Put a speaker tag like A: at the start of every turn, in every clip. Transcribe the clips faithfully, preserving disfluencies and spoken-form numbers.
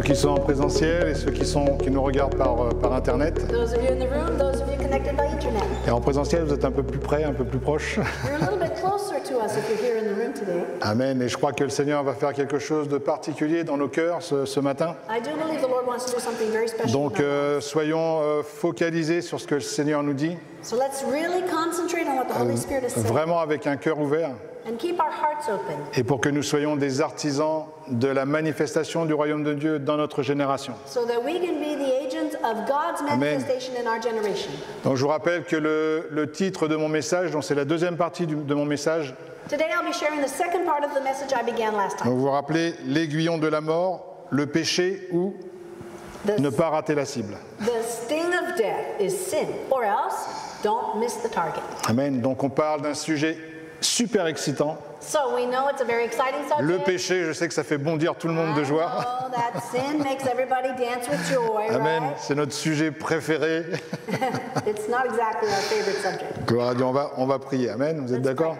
A: Ceux qui sont en présentiel et ceux qui, sont, qui nous regardent par, par Internet.
B: Those of you in the room, those of you connected by internet.
A: Et en présentiel, vous êtes un peu plus près, un peu plus proche.
B: You're a little bit closer to us if you're here in the room today.
A: Amen. Et je crois que le Seigneur va faire quelque chose de particulier dans nos cœurs ce, ce matin.
B: I do believe the Lord wants to do something very special.
A: Donc,
B: in our
A: euh,
B: lives.
A: soyons euh, focalisés sur ce que le Seigneur nous dit,
B: So let's really concentrate on what the Holy Spirit is saying
A: vraiment avec un cœur ouvert,
B: and keep our hearts open.
A: et pour que nous soyons des artisans de la manifestation du royaume de Dieu dans notre génération.
B: So that we can be the agents of God's
A: Amen.
B: manifestation in our generation.
A: Donc, je vous rappelle que le, le titre de mon message, donc c'est la deuxième partie du, de mon message,
B: Today I'll be sharing the second part of the message I began last
A: donc
B: time.
A: vous vous rappelez, l'aiguillon de la mort, le péché ou
B: The,
A: ne pas rater la cible.
B: the sting of death is sin, or else don't miss the target.
A: Amen. Donc on parle d'un sujet super excitant.
B: So we know it's a very exciting subject.
A: Le péché, je sais que ça fait bondir tout le monde de
B: I
A: joie.
B: know that sin makes everybody dance with joy,
A: Amen.
B: right?
A: C'est notre sujet préféré.
B: It's not exactly our favorite subject.
A: Gloire à Dieu, on va, on va prier. Amen. Vous êtes
B: Let's
A: d'accord?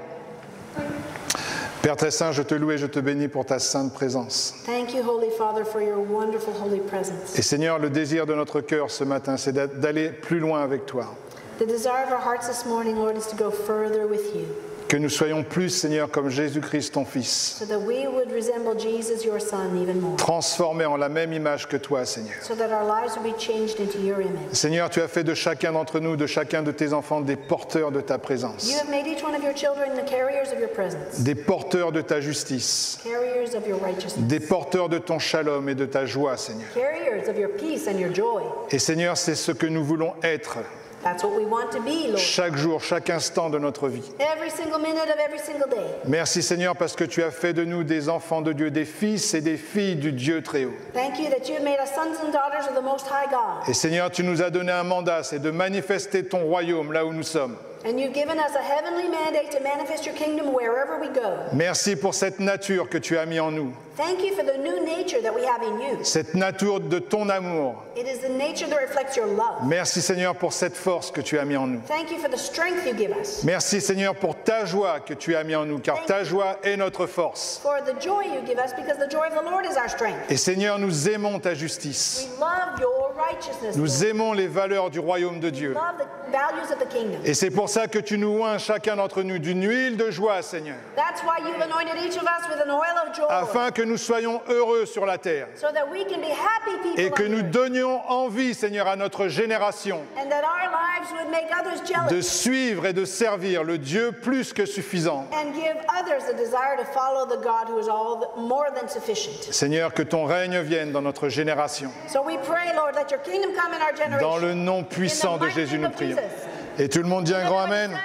A: Père très saint, je te loue et je te bénis pour ta sainte présence.
B: Thank you, Holy Father, for your wonderful holy presence.
A: Et Seigneur, le désir de notre cœur ce matin, c'est d'a- d'aller plus loin avec toi.
B: The desire of our hearts this morning, Lord, is to go further with you,
A: Que nous soyons plus, Seigneur, comme Jésus-Christ, ton Fils,
B: so that we would resemble Jesus, your Son, even more,
A: transformés en la même image que toi, Seigneur.
B: so that our lives would be changed into your image.
A: Seigneur, tu as fait de chacun d'entre nous, de chacun de tes enfants, des porteurs de ta
B: You
A: présence,
B: have made each one of your children the carriers of your presence,
A: des porteurs de ta justice,
B: carriers of your righteousness,
A: des porteurs de ton shalom et de ta joie, Seigneur.
B: carriers of your peace and your joy.
A: Et Seigneur, c'est ce que nous voulons être
B: That's what we want to be, Lord,
A: chaque jour, chaque instant de notre vie.
B: every single minute of every single day.
A: Merci Seigneur parce que tu as fait de nous des enfants de Dieu, des fils et des filles du Dieu très haut.
B: Thank you that you have made us sons and daughters of the Most High God.
A: Et Seigneur, tu nous as donné un mandat, c'est de manifester ton royaume là où nous sommes.
B: And you've given us a heavenly mandate to manifest your kingdom wherever we go.
A: Merci pour cette nature que tu as mis en nous,
B: Thank you for the new nature that we have in you.
A: cette nature de ton amour.
B: It is the nature that reflects your love.
A: Merci Seigneur pour cette force que tu as mis en nous.
B: Thank you for the strength you give us.
A: Merci Seigneur pour ta joie que tu as mis en nous, car ta joie est notre force.
B: For the joy you give us, because the joy of the Lord is our strength.
A: Et Seigneur, nous aimons ta justice.
B: We love your righteousness.
A: Nous
B: Lord.
A: aimons les valeurs du royaume de
B: We
A: Dieu.
B: love the values of the kingdom.
A: Et c'est pour ça que tu nous oins chacun d'entre nous d'une huile de joie, Seigneur,
B: That's why you've anointed each of us with an oil of joy,
A: afin que nous soyons heureux sur la terre
B: so that we can be happy people
A: et que
B: on
A: nous
B: earth,
A: donnions envie, Seigneur, à notre génération
B: and that our lives would make others jealous.
A: de suivre et de servir le Dieu plus que suffisant.
B: And give others a desire to follow the God who is all the, more than sufficient.
A: Seigneur, que ton règne vienne dans notre génération.
B: So we pray, Lord, let your kingdom come in our generation.
A: Dans le nom puissant
B: In the
A: de
B: mighty
A: Jésus,
B: name
A: nous
B: of
A: prions.
B: Jesus.
A: Et tout le monde dit un grand
B: Everybody
A: Amen.
B: said,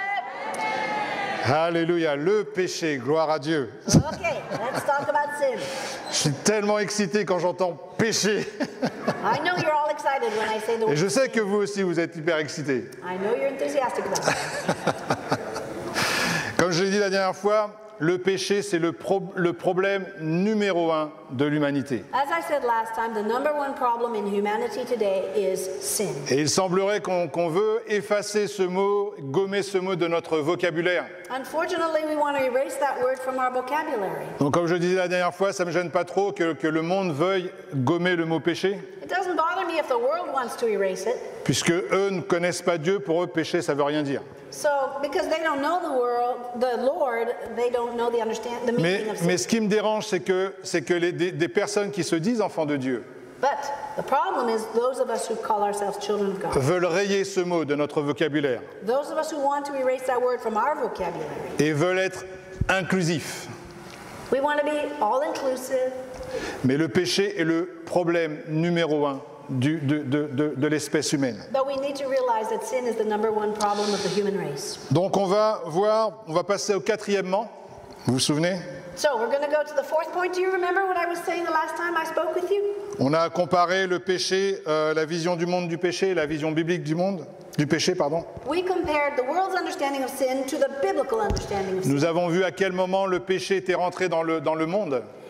A: Alléluia, le péché, gloire à Dieu.
B: Okay, let's talk about sin.
A: Je suis tellement excité quand j'entends péché.
B: I know you're all excited when I say the
A: Et
B: word.
A: je sais que vous aussi, vous êtes hyper excités.
B: I know you're enthusiastic about it.
A: Comme je l'ai dit la dernière fois, le péché, c'est le, pro- le problème numéro un de l'humanité.
B: As I said last time, the number one problem in humanity today is sin.
A: Et il semblerait qu'on qu'on veut effacer ce mot, gommer ce mot de notre vocabulaire.
B: Unfortunately, we want to erase that word from our vocabulary.
A: Donc comme je disais la dernière fois, ça ne me gêne pas trop que, que le monde veuille gommer le mot péché,
B: It doesn't bother me if the world wants to erase it.
A: puisque eux ne connaissent pas Dieu, pour eux péché ça veut rien dire.
B: So, because they don't know the world, the Lord, they don't know the understand the
A: Mais,
B: meaning of sin.
A: mais ce qui me dérange, c'est que, c'est que les, des, des personnes qui se disent enfants de Dieu
B: But the problem is those of us who call ourselves children of God,
A: veulent rayer ce mot de notre vocabulaire
B: those of us who want to erase that word from our vocabulary.
A: et veulent être inclusifs.
B: We want to be all-inclusive,
A: Mais le péché est le problème numéro un du- de, de- de- de l'espèce humaine.
B: but we need to realize that sin is the number one problem of the human race.
A: Donc on va voir, on va passer au quatrièmement. Vous vous souvenez?
B: So we're going to go to the fourth point. Do you remember what I was saying the last time I spoke with you?
A: On a comparé le péché, euh, la vision du monde du péché et la vision biblique du monde, du péché, pardon.
B: We compared the world's understanding of sin to the biblical understanding of sin.
A: Nous avons vu à quel moment le péché était rentré dans le, dans le monde.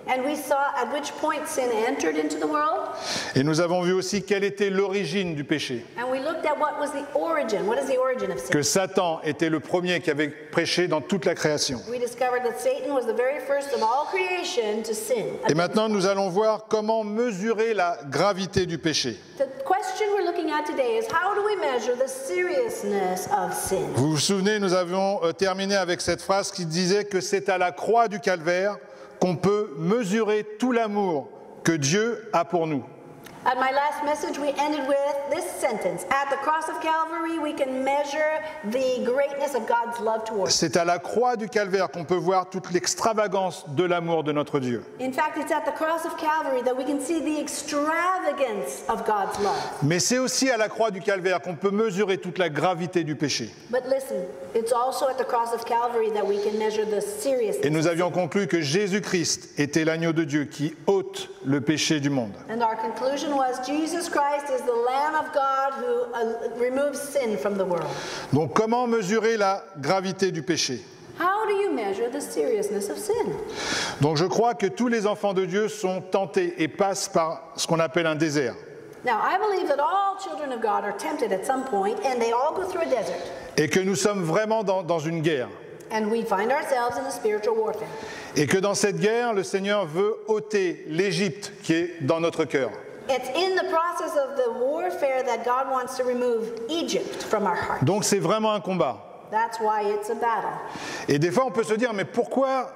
B: And we saw at which point sin entered into the world.
A: Et nous avons vu aussi quelle était l'origine du péché.
B: And we looked at what was the origin. What is the origin of sin?
A: Que Satan était le premier qui avait péché dans toute la création.
B: We discovered that Satan was the very first of all creation to sin.
A: Et maintenant, nous allons voir comment mesurer la gravité du péché.
B: The question we're looking at today is how do we measure the seriousness of sin?
A: Vous vous souvenez, nous avions euh, terminé avec cette phrase qui disait que c'est à la croix du calvaire qu'on peut mesurer tout l'amour que Dieu a pour nous.
B: At my last message, we ended with this sentence. At the cross of Calvary, we can measure the greatness of God's love towards us.
A: C'est à la croix du calvaire qu'on peut voir toute l'extravagance de l'amour de notre Dieu.
B: In fact, it's at the cross of Calvary that we can see the extravagance of God's love.
A: Mais c'est aussi à la croix du calvaire qu'on peut mesurer toute la gravité du péché.
B: But listen, it's also at the cross of Calvary that we can measure the seriousness.
A: Et nous avions conclu que Jésus-Christ était l'agneau de Dieu qui ôte le péché du monde.
B: And our conclusion was Jesus Christ is the Lamb of God who uh, removes sin from the world.
A: Donc comment mesurer la gravité du péché?
B: How do you measure the seriousness of sin?
A: Donc je crois que tous les enfants de Dieu sont tentés et passent par ce qu'on appelle un désert.
B: Now, I believe that all children of God are tempted at some point, and they all go through a desert.
A: Et que nous sommes vraiment dans, dans une guerre.
B: And we find ourselves in a spiritual warfare.
A: Et que dans cette guerre, le Seigneur veut ôter l'Égypte qui est dans notre cœur.
B: It's in the process of the warfare that God wants to remove Egypt from our heart.
A: Donc c'est vraiment un combat.
B: That's why it's a battle.
A: Et des fois, on peut se dire, mais pourquoi,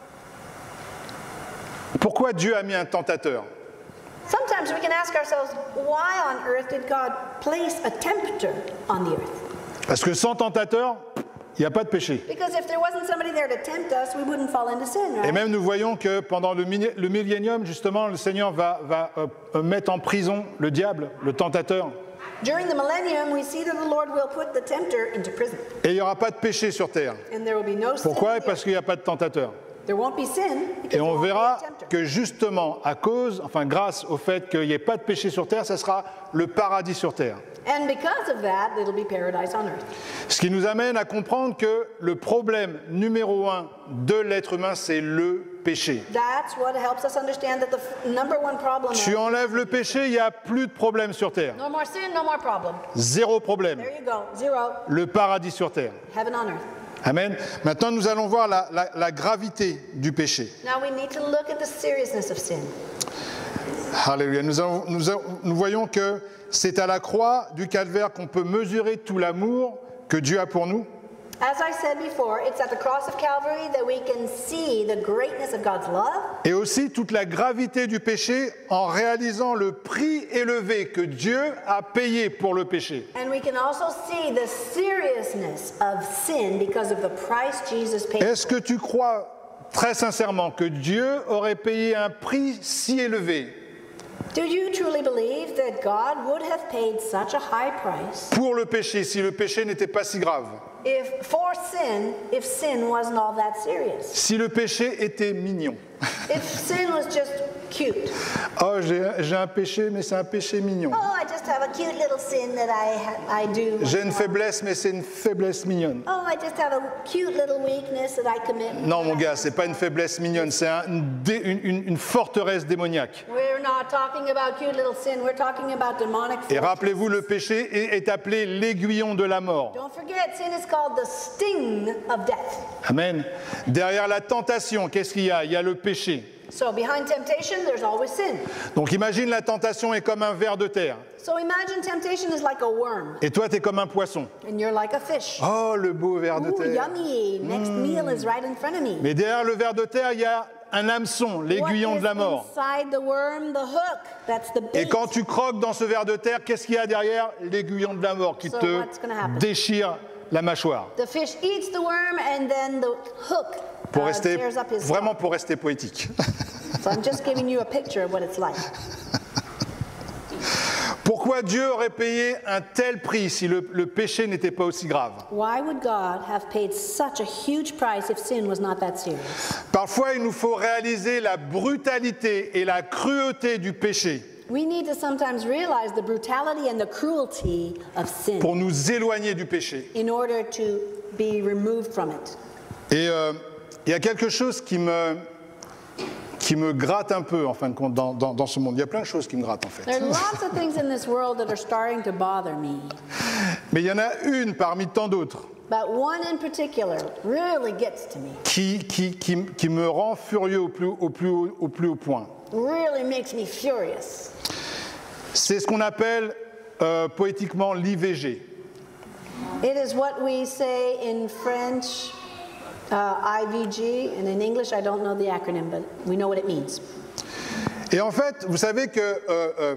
A: pourquoi Dieu a mis un tentateur?
B: Sometimes we can ask ourselves, why on earth did God place a tempter on the earth?
A: Parce que sans tentateur, il n'y a pas de péché.
B: Because if there wasn't somebody there to tempt us, we wouldn't fall into sin,
A: Et
B: right?
A: même nous voyons que pendant le, millén- le millénium, justement, le Seigneur va, va euh, mettre en prison le diable, le tentateur.
B: During the millennium, we see that the Lord will put the tempter into prison.
A: Et il n'y aura pas de péché sur terre.
B: And there will be no sin.
A: Pourquoi?
B: in the
A: Parce
B: earth.
A: qu'il n'y a pas de tentateur.
B: There won't be sin because
A: Et
B: there
A: on
B: won't be
A: verra
B: a tempter.
A: que justement, à cause, enfin grâce au fait qu'il n'y ait pas de péché sur terre, ça sera le paradis sur terre.
B: And because of that, it'll be paradise on earth.
A: Ce qui nous amène à comprendre que le problème numéro un de l'être humain, c'est le péché.
B: That's what helps us understand that the f- number one problem
A: Tu
B: is
A: enlèves le péché, il n'y a plus de problème sur terre.
B: no more sin, no more problem.
A: Zéro problème.
B: There you go. Zero.
A: Le paradis sur terre.
B: Heaven on earth.
A: Amen. Maintenant, nous allons voir la, la- la gravité du péché.
B: Now we need to look at the seriousness of sin.
A: Alléluia. Nous, avons- nous avons- nous voyons que c'est à la croix du calvaire qu'on peut mesurer tout l'amour que Dieu a pour nous.
B: As I said before, it's at the cross of Calvary that we can see the greatness of God's love
A: Et aussi toute la gravité du péché en réalisant le prix élevé que Dieu a payé pour le péché.
B: and we can also see the seriousness of sin because of the price Jesus paid.
A: Est-ce que tu crois très sincèrement que Dieu aurait payé un prix si élevé
B: Do you truly believe that God would have paid such a high price
A: pour le péché si le péché n'était pas si grave?
B: if for sin if sin wasn't all that serious?
A: Si le péché était mignon?
B: If sin was just cute.
A: Oh, j'ai j'ai un péché, mais c'est un péché mignon.
B: Oh, I just have a cute little sin that I ha- I do.
A: J'ai une faiblesse, mais c'est une faiblesse mignonne.
B: Oh, I just have a cute little weakness that I commit.
A: Non, mon gars, c'est pas une faiblesse mignonne, c'est un- une, dé- une- une- une forteresse démoniaque.
B: We're not talking about cute little sin. We're talking about demonic
A: Et
B: forces.
A: rappelez-vous, le péché est, est appelé l'aiguillon de la mort.
B: Don't forget, sin is called the sting of death.
A: Amen. Derrière la tentation, qu'est-ce qu'il y a? Il y a le péché.
B: So behind temptation, there's always sin.
A: Donc imagine la tentation est comme un ver de terre.
B: So imagine temptation is like a worm,
A: Et toi, tu es comme un poisson.
B: and you're like a fish.
A: Oh, le beau ver de
B: Ooh,
A: terre.
B: yummy! Next meal is right in front of me.
A: Mais derrière le ver de terre, il y a un hameçon, l'aiguillon
B: What
A: de la
B: is
A: mort.
B: inside the worm? The hook. That's the bait.
A: Et quand tu croques dans ce ver de terre, qu'est-ce qu'il y a derrière? L'aiguillon de la mort qui
B: So
A: te
B: what's gonna happen?
A: déchire la mâchoire.
B: The fish eats the worm, and then the hook
A: Pour
B: uh,
A: rester,
B: tears up his
A: vraiment
B: skull.
A: pour rester poétique.
B: So I'm just giving you a picture of what it's like.
A: Pourquoi Dieu aurait payé un tel prix si le, le péché n'était pas aussi grave?
B: Why would God have paid such a huge price if sin was not that serious?
A: Parfois, il nous faut réaliser la brutalité et la cruauté du péché
B: We need to sometimes realize the brutality and the cruelty of sin
A: pour nous éloigner du péché.
B: in order to be removed from it.
A: Et euh, il y a quelque chose qui me, qui me gratte un peu, en fin de compte, dans, dans, dans ce monde. Il y a plein de choses qui me grattent, en fait.
B: There are lots of things in this world that are starting to bother me.
A: Mais il y en a une parmi tant d'autres
B: But one in particular really gets to me.
A: qui, qui, qui, qui me rend furieux au plus, au plus, haut, au plus haut point.
B: Really makes me furious.
A: C'est ce qu'on appelle euh, poétiquement l'I V G.
B: It is what we say in French, uh, I V G, and in English I don't know the acronym, but we know what it means.
A: Et en fait, vous savez que euh, euh,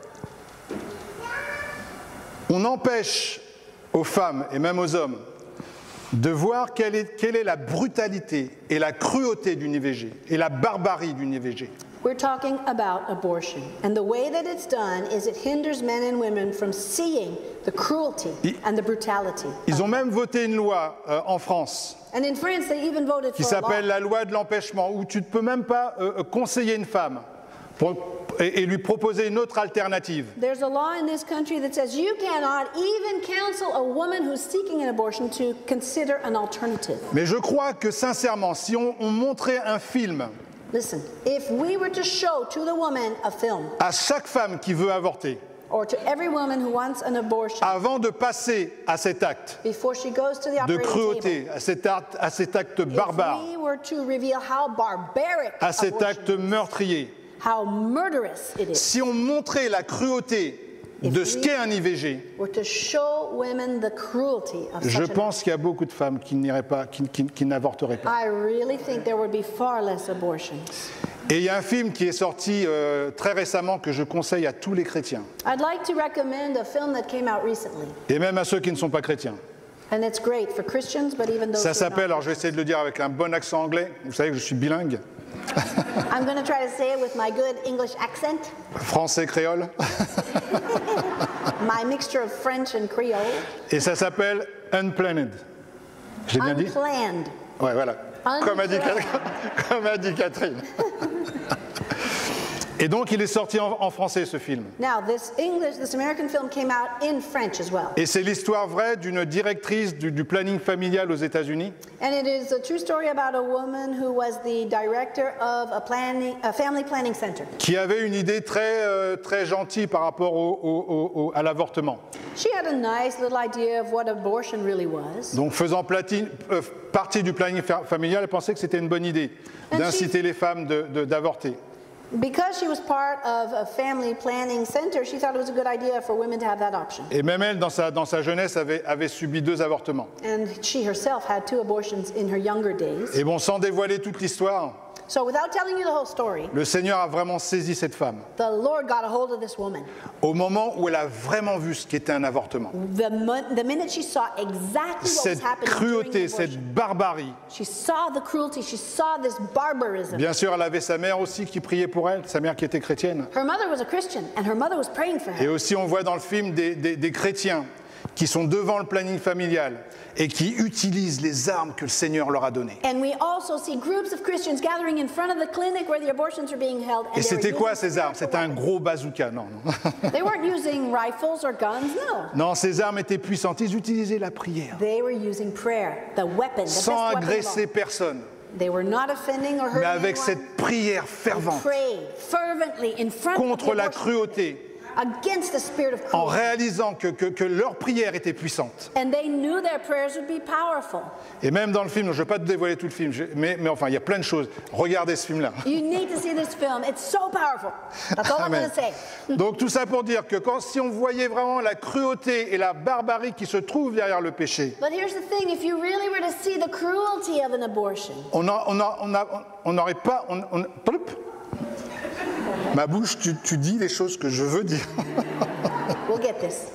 A: on empêche aux femmes et même aux hommes de voir quelle est, quelle est la brutalité et la cruauté d'une I V G et la barbarie d'une I V G.
B: We're talking about abortion, and the way that it's done is it hinders men and women from seeing the cruelty and the brutality.
A: Ils ont même voté une loi euh, en France
B: And in France, they even voted
A: qui
B: for a law.
A: s'appelle la loi de l'empêchement, où tu ne peux même pas euh, conseiller une femme pour, et, et lui proposer une autre alternative.
B: There's a law in this country that says you cannot even counsel a woman who's seeking an abortion to consider an alternative.
A: Mais je crois que sincèrement, si on, on montrait un film
B: Listen, if we were to show to the woman a film,
A: à chaque femme qui veut avorter,
B: or to every woman who wants an abortion,
A: avant de passer à cet acte
B: before she goes to the
A: de
B: operating
A: cruauté,
B: table,
A: à cet acte, à cet acte
B: if
A: barbare,
B: we were to reveal how barbaric
A: à cet
B: abortion
A: acte
B: is,
A: meurtrier,
B: how murderous it is,
A: si on montrait la cruauté de ce qu'est un I V G,
B: or to show women the cruelty of
A: je
B: such an
A: pense qu'il y a beaucoup de femmes qui n'iraient pas, qui, qui- qui n'avorteraient pas.
B: I really think there would be far less abortions.
A: Et il y a un film qui est sorti euh, très récemment que je conseille à tous les chrétiens,
B: I'd like to recommend a film that came out recently,
A: et même à ceux qui ne sont pas chrétiens.
B: and it's great for Christians, but even those
A: Ça
B: who are
A: s'appelle,
B: not.
A: alors je vais essayer de le dire avec un bon accent anglais, vous savez que je suis bilingue,
B: I'm going to try to say it with my good English accent,
A: français-créole,
B: my mixture of French and Creole.
A: et ça s'appelle Unplanned. J'ai bien dit?
B: Unplanned.
A: Ouais, voilà. Comme a dit,
B: Unplanned.
A: comme a dit Catherine. Et donc, il est sorti en, en français, ce film.
B: Now, this English, this American film came out in French as well.
A: Et c'est l'histoire vraie d'une directrice du, du planning familial aux États-Unis
B: And it is a true story about a woman who was the director of a, planning, a family planning center.
A: qui avait une idée très, euh, très gentille par rapport au- au- au- au- à l'avortement.
B: She had a nice little idea of what abortion really was.
A: Donc, faisant plati- euh, partie du planning fa- familial, elle pensait que c'était une bonne idée
B: And
A: d'inciter les femmes de- de- d'avorter.
B: Because she was part of a family planning center, she thought it was a good idea for women to have that option.
A: Et même elle, dans sa, dans sa jeunesse, avait, avait subi deux avortements.
B: And she herself had two abortions in her younger days.
A: Et bon, sans dévoiler toute l'histoire,
B: So without telling you the whole story,
A: le Seigneur a vraiment saisi cette femme
B: the Lord got a hold of this woman.
A: au moment où elle a vraiment vu ce qu'était un avortement.
B: The, mo- the minute she saw exactly what was
A: Cette
B: happening during
A: cruauté,
B: the
A: cette
B: abortion,
A: barbarie.
B: she saw the cruelty, she saw this barbarism.
A: Bien sûr, elle avait sa mère aussi qui priait pour elle, sa mère qui était chrétienne.
B: Her mother was a Christian, and her mother was praying for
A: Et
B: her.
A: aussi, on voit dans le film des, des- des chrétiens qui sont devant le planning familial et qui utilisent les armes que le Seigneur leur a données.
B: And we also see groups of Christians gathering in front of the clinic where the abortions are being held. And
A: Et
B: they were
A: c'était quoi
B: using
A: ces armes? C'était un
B: spiritual
A: gros bazooka, non, non.
B: weapons. They weren't using rifles or guns, no.
A: Non, ces armes étaient puissantes. Ils utilisaient la prière,
B: They were using prayer, the weapon, the best
A: sans
B: weapon of
A: agresser
B: all.
A: personne,
B: They were not offending or hurting
A: mais avec
B: anyone.
A: cette prière
B: They
A: fervente
B: prayed fervently in front of
A: contre
B: the
A: la
B: abortion,
A: cruauté,
B: against the spirit of
A: en
B: cruelty.
A: réalisant que, que, que leur prière était puissante.
B: And they knew their prayers would be powerful.
A: Et même dans le film, je ne vais pas te dévoiler tout le film, je- mais, mais enfin, il y a plein de choses. Regardez ce film-là.
B: You need to see this film. It's so powerful. That's all I'm going
A: Amen.
B: to say.
A: Donc tout ça pour dire que quand, si on voyait vraiment la cruauté et la barbarie qui se trouvent derrière le péché,
B: But here's the thing, if you really were to see the cruelty of an abortion,
A: on n'aurait on a- on a- on n'aurait pas... on- on- Plop. Ma bouche, tu, tu dis les choses que je veux dire.
B: we'll get this.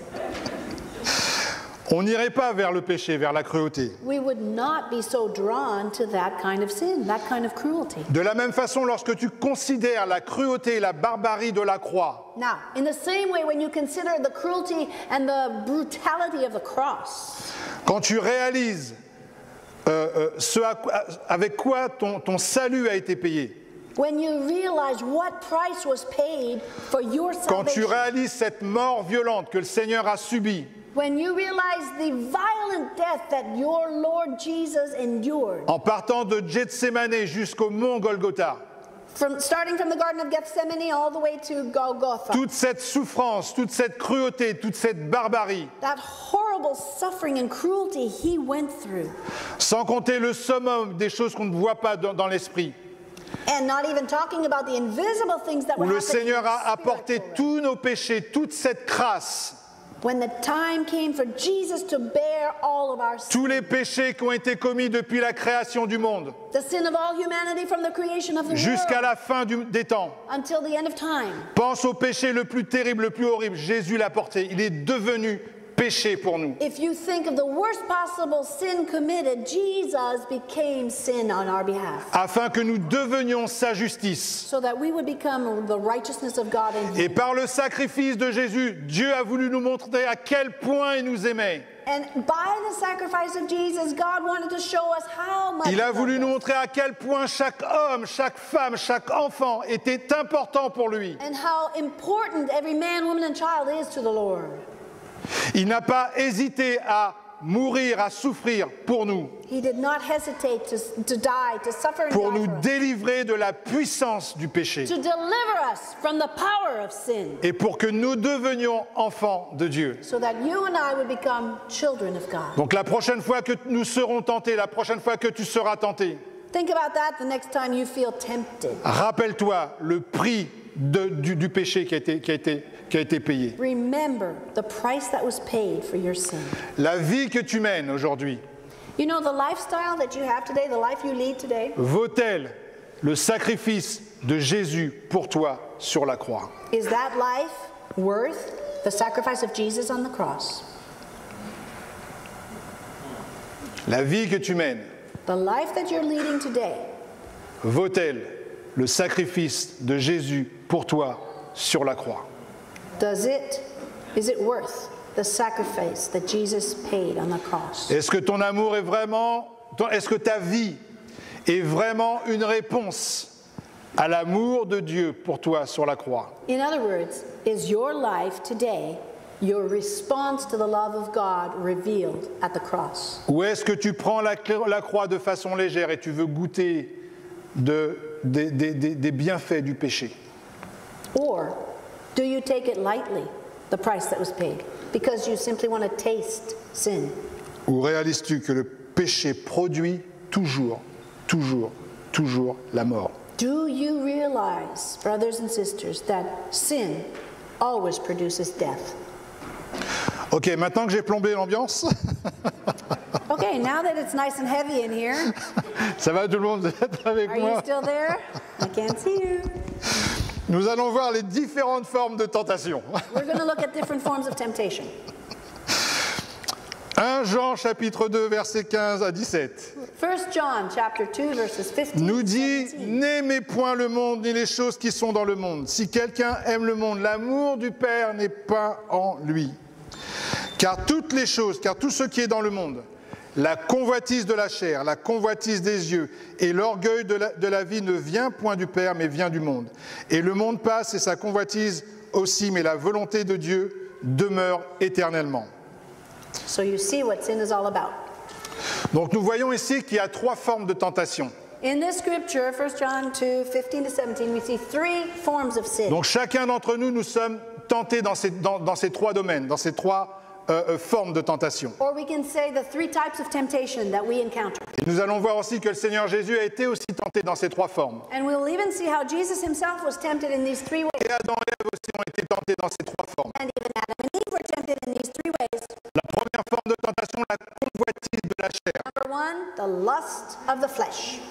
A: On n'irait pas vers le péché, vers la cruauté.
B: We would not be so drawn to that kind of sin, that kind of cruelty.
A: De la même façon, lorsque tu considères la cruauté et la barbarie de la croix,
B: Now, in the same way, when you consider the cruelty and the brutality of the cross,
A: quand tu réalises euh, euh, ce à quoi- avec quoi ton, ton salut a été payé,
B: when you realize what price was paid for your
A: quand tu
B: salvation,
A: réalises cette mort violente que le Seigneur a subie,
B: when you realize the violent death that your Lord Jesus endured,
A: en partant de Gethsémané jusqu'au mont Golgotha,
B: From, starting from the Garden of Gethsemane all the way to Golgotha.
A: Toute cette souffrance, toute cette cruauté, toute cette barbarie.
B: That horrible suffering and cruelty he went through.
A: Sans compter le summum des choses qu'on ne voit pas dans, dans l'esprit.
B: And not even talking about the invisible things that
A: Où
B: were
A: le
B: happening
A: Seigneur
B: in the
A: a apporté
B: spiritual realm.
A: tous nos péchés, toute cette crasse.
B: When the time came for Jesus to bear all of our sins.
A: Tous les péchés qui ont été commis depuis la création du monde.
B: The sin of all humanity from the creation of the
A: Jusqu'à
B: world
A: la fin du, des temps.
B: until the end of time.
A: Pense au péché le plus terrible, le plus horrible. Jésus l'a porté. Il est devenu péché pour nous.
B: If you think of the worst possible sin committed, Jesus became sin on our behalf.
A: Afin que nous devenions sa justice.
B: So that we would become the righteousness of God in him.
A: Et par le sacrifice de Jésus, Dieu a voulu nous montrer à quel point il nous aimait.
B: And by the sacrifice of Jesus, God wanted to show us how much
A: Il a
B: he
A: voulu
B: loved
A: nous
B: us.
A: montrer à quel point chaque homme, chaque femme, chaque enfant était important pour lui.
B: And how important every man, woman, and child is to the Lord.
A: Il n'a pas hésité à mourir, à souffrir pour nous,
B: He did not hesitate to, to die, to suffer and
A: pour
B: die
A: nous
B: for us.
A: délivrer de la puissance du péché
B: To deliver us from the power of sin.
A: et pour que nous devenions enfants de Dieu.
B: So that you and I would become children of God.
A: Donc la prochaine fois que nous serons tentés, la prochaine fois que tu seras tenté,
B: Think about that the next time you feel tempted.
A: rappelle-toi le prix de- du, du péché qui a été, qui a été, qui a été payé.
B: Remember the price that was paid for your sin.
A: La vie que tu mènes aujourd'hui
B: You know, the lifestyle that you have today, the life you lead today,
A: vaut-elle le sacrifice de Jésus pour toi sur la croix?
B: is that life worth the sacrifice of Jesus on the cross?
A: La vie que tu mènes
B: The life that you're leading today,
A: vaut-elle le sacrifice de Jésus pour toi sur la croix?
B: does it, is it worth the sacrifice that Jesus paid on the cross?
A: Est-ce que ton amour est vraiment, ton- est-ce que ta vie est vraiment une réponse à l'amour de Dieu pour toi sur la croix?
B: In other words, is your life today your response to the love of God revealed at the cross?
A: Ou est-ce que tu prends la, cl- la croix de façon légère et tu veux goûter de, des, des- des- des bienfaits du péché?
B: Or do you take it lightly, the price that was paid, because you simply want to taste sin?
A: Ou réalises-tu que le péché produit toujours, toujours, toujours la mort?
B: Do you realize, brothers and sisters, that sin always produces death?
A: Ok, maintenant que j'ai plombé l'ambiance,
B: Okay, now that it's nice and heavy in here,
A: ça va tout le monde être avec
B: are you
A: moi?
B: still there? I can't see you.
A: Nous allons voir les différentes formes de tentation.
B: We're going to look at different forms of temptation.
A: premier Jean chapitre deux versets quinze à dix-sept
B: First John chapter two verses fifteen
A: nous
B: to
A: dit «
B: seventeen.
A: N'aimez point le monde ni les choses qui sont dans le monde. Si quelqu'un aime le monde, l'amour du Père n'est pas en lui. Car toutes les choses, car tout ce qui est dans le monde, la convoitise de la chair, la convoitise des yeux et l'orgueil de la, de la vie ne vient point du Père, mais vient du monde. Et le monde passe et sa convoitise aussi, mais la volonté de Dieu demeure éternellement. »
B: So you see what sin is all about.
A: Donc nous voyons ici qu'il y a trois formes de tentation.
B: In this scripture, First John two fifteen to seventeen, we see three forms of sin.
A: Donc chacun d'entre nous, nous sommes tentés dans ces, dans, dans ces trois domaines, dans ces trois euh, euh, formes de tentation.
B: Or we can say the three types of temptation that we encounter.
A: Et nous allons voir aussi que le Seigneur Jésus a été aussi tenté dans ces trois formes.
B: And we'll even see how Jesus himself was tempted in these three ways.
A: Et Adam et Ève aussi ont été tentés dans ces trois formes.
B: And even Adam and Eve were tempted in these three ways.
A: La première forme de tentation, la convoitise de la chair.
B: Number one, the lust of the flesh.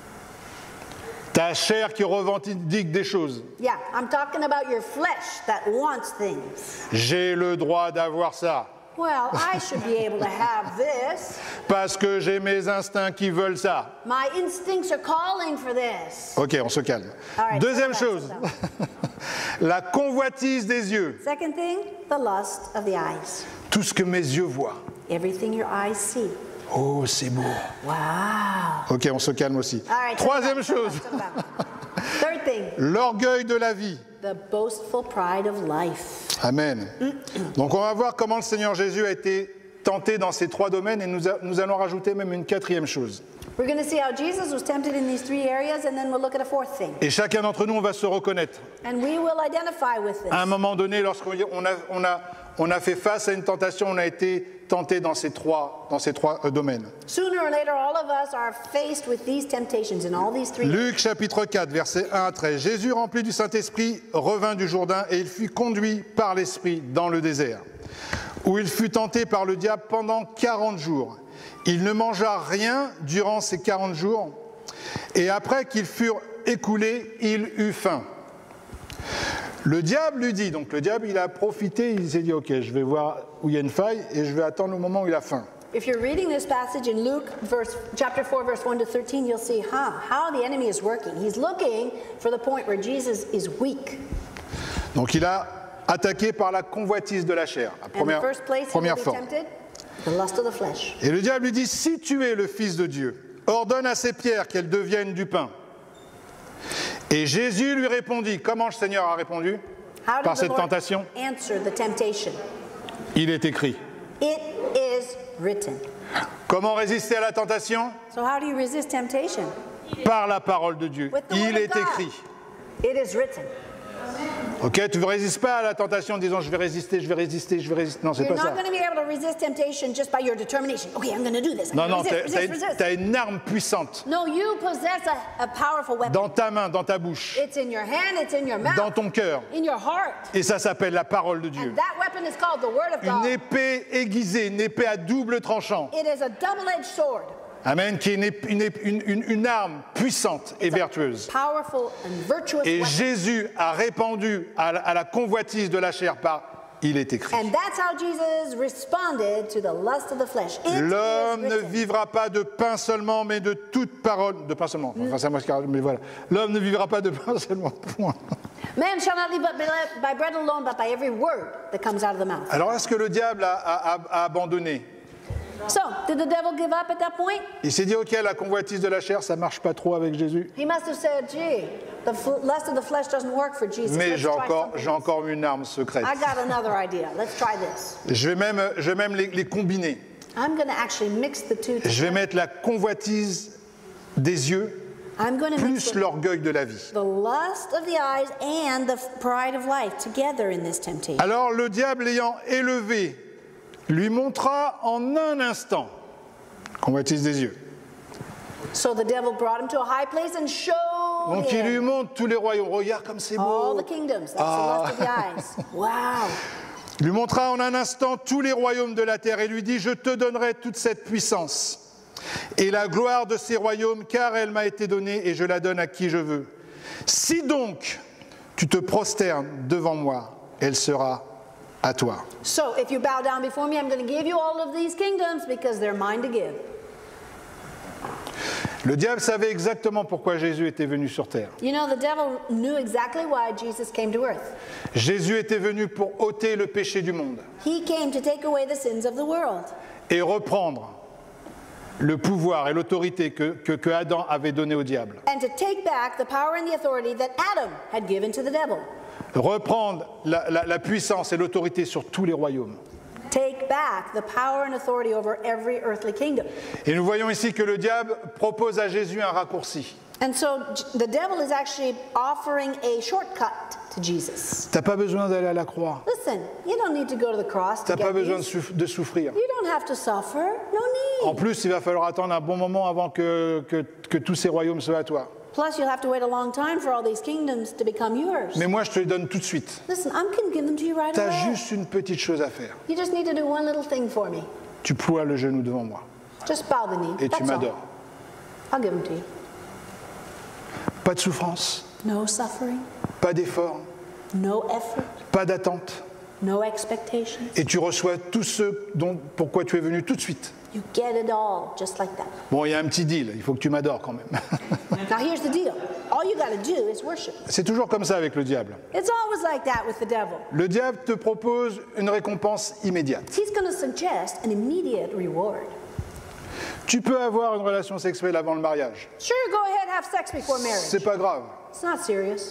A: Ta chair qui revendique des choses.
B: Yeah, I'm talking about your flesh that wants things.
A: J'ai le droit d'avoir ça.
B: Well, I should be able to have this.
A: Parce que j'ai mes instincts qui veulent ça.
B: My instincts are calling for this.
A: Ok, on se calme.
B: All right,
A: Deuxième
B: settle
A: chose,
B: down, settle
A: la convoitise des yeux.
B: Second thing, the lust of the eyes.
A: Tout ce que mes yeux voient.
B: Everything your eyes see.
A: Oh, c'est beau.
B: Wow.
A: Ok, on se calme aussi.
B: All right, settle
A: Troisième
B: down, settle
A: chose,
B: down, settle down. Third thing,
A: l'orgueil de la vie.
B: the boastful pride of life.
A: Amen. Donc on va voir comment le Seigneur Jésus a été tenté dans ces trois domaines et nous, a- nous allons rajouter même une quatrième chose.
B: We're going to see how Jesus was tempted in these three areas, and then we'll look at a fourth thing.
A: Et chacun d'entre nous, on va se reconnaître.
B: And we will identify with this.
A: À un moment donné, lorsqu'on a, on a, on a fait face à une tentation, on a été tenté dans ces trois, dans ces trois euh, domaines.
B: Sooner or later, all of us are faced with these temptations in all these three.
A: Luc chapitre quatre, versets un à treize. Jésus, rempli du Saint-Esprit, revint du Jourdain et il fut conduit par l'Esprit dans le désert, où il fut tenté par le diable pendant quarante jours. Il ne mangea rien durant ces quarante jours, et après qu'ils furent écoulés, il eut faim. Le diable lui dit, donc le diable il a profité, il s'est dit ok, je vais voir où il y a une faille et je vais attendre le moment où il a faim.
B: If you're reading this passage in Luke verse, chapter four, verse one to thirteen, you'll see huh, how the enemy is working. He's looking for the point where Jesus is weak.
A: Donc il a attaqué par la convoitise de la chair, la première,
B: And the first place he
A: première
B: will be
A: forme.
B: tempted, the lust of the flesh.
A: Et le diable lui dit, si tu es le Fils de Dieu, ordonne à ces pierres qu'elles deviennent du pain. Et Jésus lui répondit, comment le Seigneur a répondu
B: How
A: par
B: did the
A: cette
B: Lord
A: tentation?
B: answer the temptation?
A: Il est écrit.
B: It is written.
A: Comment résister à la tentation?
B: So how do you resist temptation?
A: Par la parole de Dieu.
B: With the
A: Il
B: word of
A: est
B: God.
A: écrit.
B: It is written.
A: Ok, tu ne résistes pas à la tentation en disant je vais résister, je vais résister, je vais résister. Non, c'est
B: You're
A: pas
B: not
A: ça.
B: going to be able to resist temptation just by your determination. Okay, I'm going to do this. I'm
A: Non,
B: gonna
A: non,
B: resist,
A: tu
B: resist, resist.
A: as une arme puissante
B: No, you possess a, a powerful weapon.
A: dans ta main, dans ta bouche,
B: It's in your hand, it's in your mouth,
A: dans ton cœur.
B: in your heart.
A: Et ça s'appelle la parole de Dieu.
B: And that weapon is called the Word of
A: Une
B: God.
A: épée aiguisée, une épée à double tranchant.
B: It is a double-edged sword.
A: Amen, qui est une, ép- une, ép- une- une- une arme puissante et vertueuse.
B: Powerful and virtuous
A: Et
B: weapon.
A: Jésus a répandu à la, à la convoitise de la chair par « Il est écrit ».
B: And that's how Jesus responded to the lust of the flesh. It
A: L'homme
B: is
A: ne
B: written.
A: vivra pas de pain seulement, mais de toute parole. De pain seulement. Enfin, c'est moi qui mais voilà. L'homme ne vivra pas de pain seulement. Point.
B: Man shall not live but by bread alone, but by every word that comes out of the mouth.
A: Alors, est-ce que le diable a, a- a- a abandonné?
B: So, did the devil give up at that point?
A: Il s'est dit, ok, la convoitise de la chair, ça marche pas trop avec Jésus.
B: He must have said, gee, the f- lust of the flesh doesn't work for Jesus.
A: Mais
B: Let's
A: j'ai
B: try
A: encore,
B: something
A: j'ai
B: else.
A: encore une arme secrète.
B: I got another idea. Let's try this.
A: Je vais même, je vais même les, les combiner.
B: I'm going to actually mix the two
A: Je vais
B: together.
A: mettre la convoitise des yeux
B: I'm going to mix
A: plus
B: the,
A: l'orgueil de la vie.
B: the lust of the eyes and the pride of life together in this temptation.
A: Alors le diable l'ayant élevé, lui montra en un instant, convoitise des yeux.
B: So the devil brought him to a high place and showed
A: Donc il lui
B: him
A: montre tous les royaumes. Regarde comme c'est
B: all
A: beau.
B: the kingdoms. That's
A: Ah.
B: the lust of the eyes. Wow.
A: Il lui montra en un instant tous les royaumes de la terre et lui dit, je te donnerai toute cette puissance et la gloire de ces royaumes, car elle m'a été donnée et je la donne à qui je veux. Si donc tu te prosternes devant moi, elle sera à toi.
B: So if you bow down before me, I'm going to give you all of these kingdoms because they're mine to give.
A: Le diable savait exactement pourquoi Jésus était venu sur terre.
B: You know, the devil knew exactly why Jesus came to earth.
A: Jésus était venu pour ôter le péché du monde
B: He came to take away the sins of the world
A: et reprendre le pouvoir et l'autorité que, que, que Adam avait donné au diable.
B: and to take back the power and the authority that Adam had given to the devil.
A: Reprendre la, la- la puissance et l'autorité sur tous les royaumes.
B: Take back the power and authority over every earthly kingdom.
A: Et nous voyons ici que le diable propose à Jésus un raccourci.
B: And so j- the devil is actually offering a shortcut to Jesus.
A: Tu n'as pas besoin d'aller à la croix.
B: Listen, you don't need to go to the cross
A: Tu
B: to
A: n'as pas
B: get
A: besoin de,
B: these.
A: souff- de souffrir.
B: You don't have to suffer. No
A: En
B: need.
A: plus, il va falloir attendre un bon moment avant que, que, que tous ces royaumes soient à toi.
B: Plus, you'll have to wait a long time for all these kingdoms to become yours.
A: Mais moi, je te les donne tout de suite.
B: Listen, I'm going to give them to you right
A: Tu as
B: away.
A: juste une petite chose à faire.
B: You just need to do one little thing for me.
A: Tu ploies le genou devant moi
B: Just bow the knee.
A: et tu
B: That's all.
A: m'adores.
B: I'll give them to you.
A: Pas de souffrance,
B: No suffering,
A: pas d'effort,
B: no effort,
A: pas d'attente.
B: no expectations.
A: Et tu reçois tout ce dont, pourquoi tu es venu tout de suite.
B: You get it all just like that.
A: Bon, il y a un petit deal, il faut que tu m'adores quand même.
B: Now here's the deal. All you got to do is worship.
A: C'est toujours comme ça avec le diable.
B: It's always like that with the devil.
A: Le diable te propose une récompense immédiate.
B: He's going to suggest an immediate reward.
A: Tu peux avoir une relation sexuelle avant le mariage.
B: Sure, go ahead, have sex before marriage.
A: C'est pas grave.
B: It's not serious.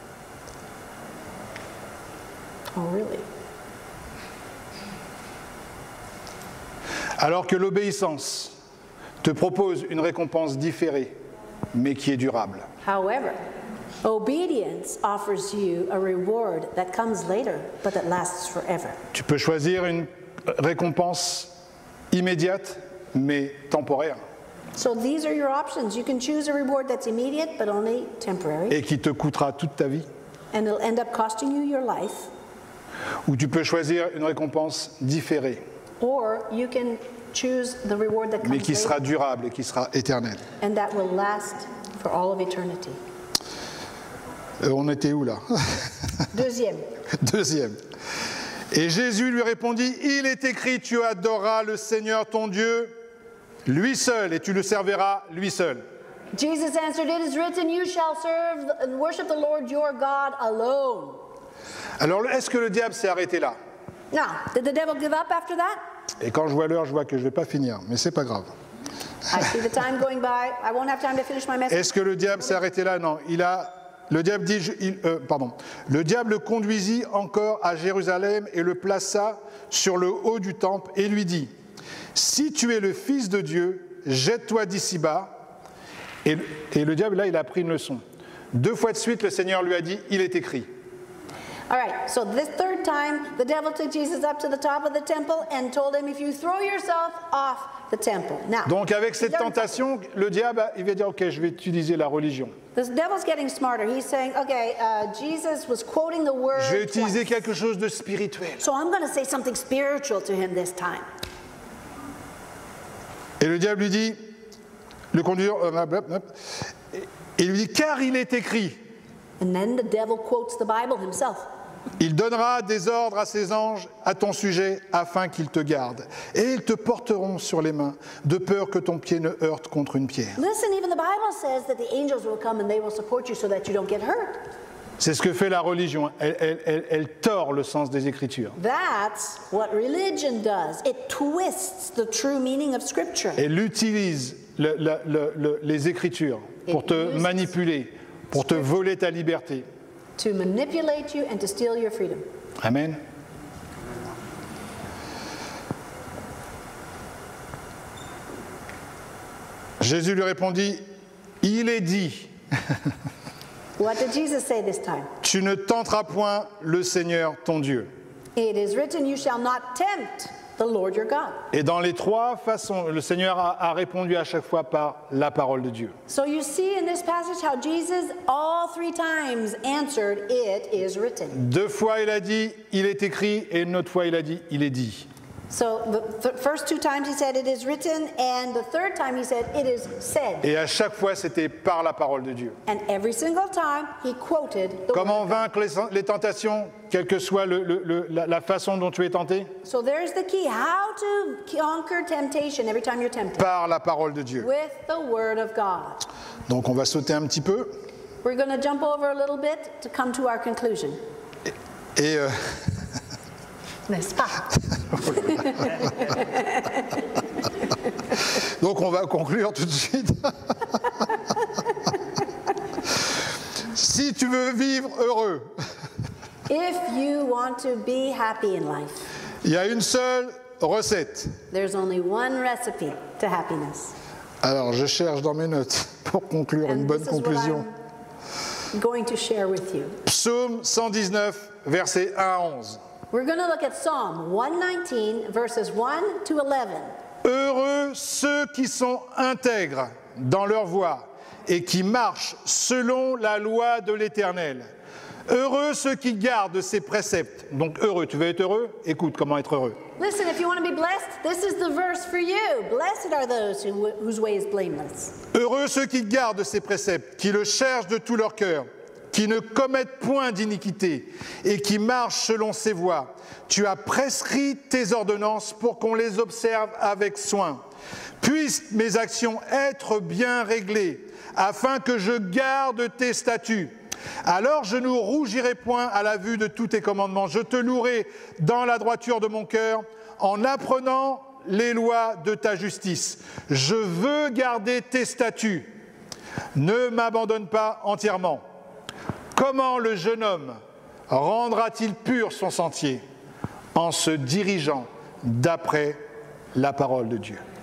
B: Oh, really?
A: Alors que l'obéissance te propose une récompense différée, mais qui est durable.
B: However, obedience offers you a reward that comes later, but that lasts forever.
A: Tu peux choisir une récompense immédiate, mais temporaire,
B: So these are your options. You can choose a reward that's immediate, but only temporary,
A: et qui te coûtera toute ta vie.
B: and it'll end up costing you your life.
A: Ou tu peux choisir une récompense différée,
B: Or you can choose the reward that
A: mais
B: comes
A: qui sera
B: later,
A: durable et qui sera éternelle.
B: and that will last for all of eternity.
A: Euh, on était où là?
B: Deuxième.
A: Deuxième. Et Jésus lui répondit, il est écrit, tu adoreras le Seigneur ton Dieu, lui seul, et tu le serviras lui seul.
B: Jesus answered, it is written, you shall serve and worship the Lord your God alone.
A: Alors, est-ce que le diable s'est arrêté là?
B: Now, did the devil give up after that?
A: Et quand je vois l'heure, je vois que je ne vais pas finir, mais c'est pas grave.
B: I see the time going by. I won't have time to finish my message.
A: Est-ce que le diable s'est arrêté là? Non. Il a, le diable dit, je- il, euh, pardon. Le diable le conduisit encore à Jérusalem et le plaça sur le haut du temple et lui dit, si tu es le Fils de Dieu, jette-toi d'ici bas. Et, et le diable, là, il a pris une leçon. Deux fois de suite, le Seigneur lui a dit, il est écrit.
B: All right, so this third time, the devil took Jesus up to the top of the temple and told him, if you throw yourself off the temple. Now,
A: Donc avec
B: he
A: cette
B: doesn't-
A: tentation, le diable, il va dire, ok, je vais utiliser la religion.
B: the devil's getting smarter. He's saying, okay, uh, Jesus was quoting the word
A: Je vais utiliser
B: twice.
A: quelque chose de spirituel.
B: So I'm going to say something spiritual to him this time.
A: Et le diable lui dit, le conduire, euh, hop, hop, hop. Et il lui dit, car il est écrit,
B: And then the devil quotes the Bible himself.
A: il donnera des ordres à ses anges à ton sujet afin qu'ils te gardent. Et ils te porteront sur les mains, de peur que ton pied ne heurte contre une pierre.
B: Listen, even the Bible says that the angels will come and they will support you so that you don't get hurt.
A: C'est ce que fait la religion. Elle, elle- elle- elle tord le sens des Écritures.
B: That's what religion does. It twists the true meaning of Scripture.
A: Elle utilise le- le- le- le- les Écritures pour te manipuler, pour te voler ta liberté.
B: To manipulate you and to steal your freedom.
A: Amen. Jésus lui répondit, il est dit,
B: What did Jesus say this time?
A: tu ne tenteras point le Seigneur ton Dieu.
B: It is written, you shall not tempt the Lord your God.
A: Et dans les trois façons, le Seigneur a, a répondu à chaque fois par la parole de Dieu.
B: So you see in this passage how Jesus all three times answered, it is written.
A: Deux fois il a dit, il est écrit, et une autre fois il a dit, il est dit.
B: So the th- first two times he said, it is written, and the third time he said, it is said.
A: Et à chaque fois c'était par la parole de Dieu.
B: And every single time he quoted the
A: Comment
B: word of God.
A: vaincre les, les tentations, quelle que soit le- le- le- la, la façon dont tu es tenté?
B: So there's the key, how to conquer temptation every time you're tempted.
A: Par la parole de Dieu.
B: With the word of God.
A: Donc on va sauter un petit peu.
B: We're going to jump over a little bit to come to our conclusion.
A: Et euh,
B: N'est-ce pas?
A: donc on va conclure tout de suite. Si tu veux vivre heureux,
B: If you want to be happy in life,
A: il y a une seule recette.
B: there's only one recipe to happiness.
A: Alors je cherche dans mes notes pour conclure une
B: And
A: bonne
B: this is what
A: conclusion.
B: I'm going to share with you.
A: Psaume cent dix-neuf, versets un à onze.
B: We're going to look at Psalm one nineteen, verses one to eleven.
A: Heureux ceux qui sont intègres dans leur voie et qui marchent selon la loi de l'Éternel. Heureux ceux qui gardent ses préceptes. Donc heureux, tu veux être heureux? Écoute comment être heureux.
B: Listen, if you want to be blessed, this is the verse for you. Blessed are those who, whose way is blameless.
A: Heureux ceux qui gardent ses préceptes, qui le cherchent de tout leur cœur, qui ne commettent point d'iniquité et qui marchent selon ses voies. Tu as prescrit tes ordonnances pour qu'on les observe avec soin. Puissent mes actions être bien réglées, afin que je garde tes statuts. Alors je ne rougirai point à la vue de tous tes commandements. Je te louerai dans la droiture de mon cœur, en apprenant les lois de ta justice. Je veux garder tes statuts. Ne m'abandonne pas entièrement. Comment le jeune homme rendra-t-il pur son sentier? En se dirigeant d'après la parole de Dieu.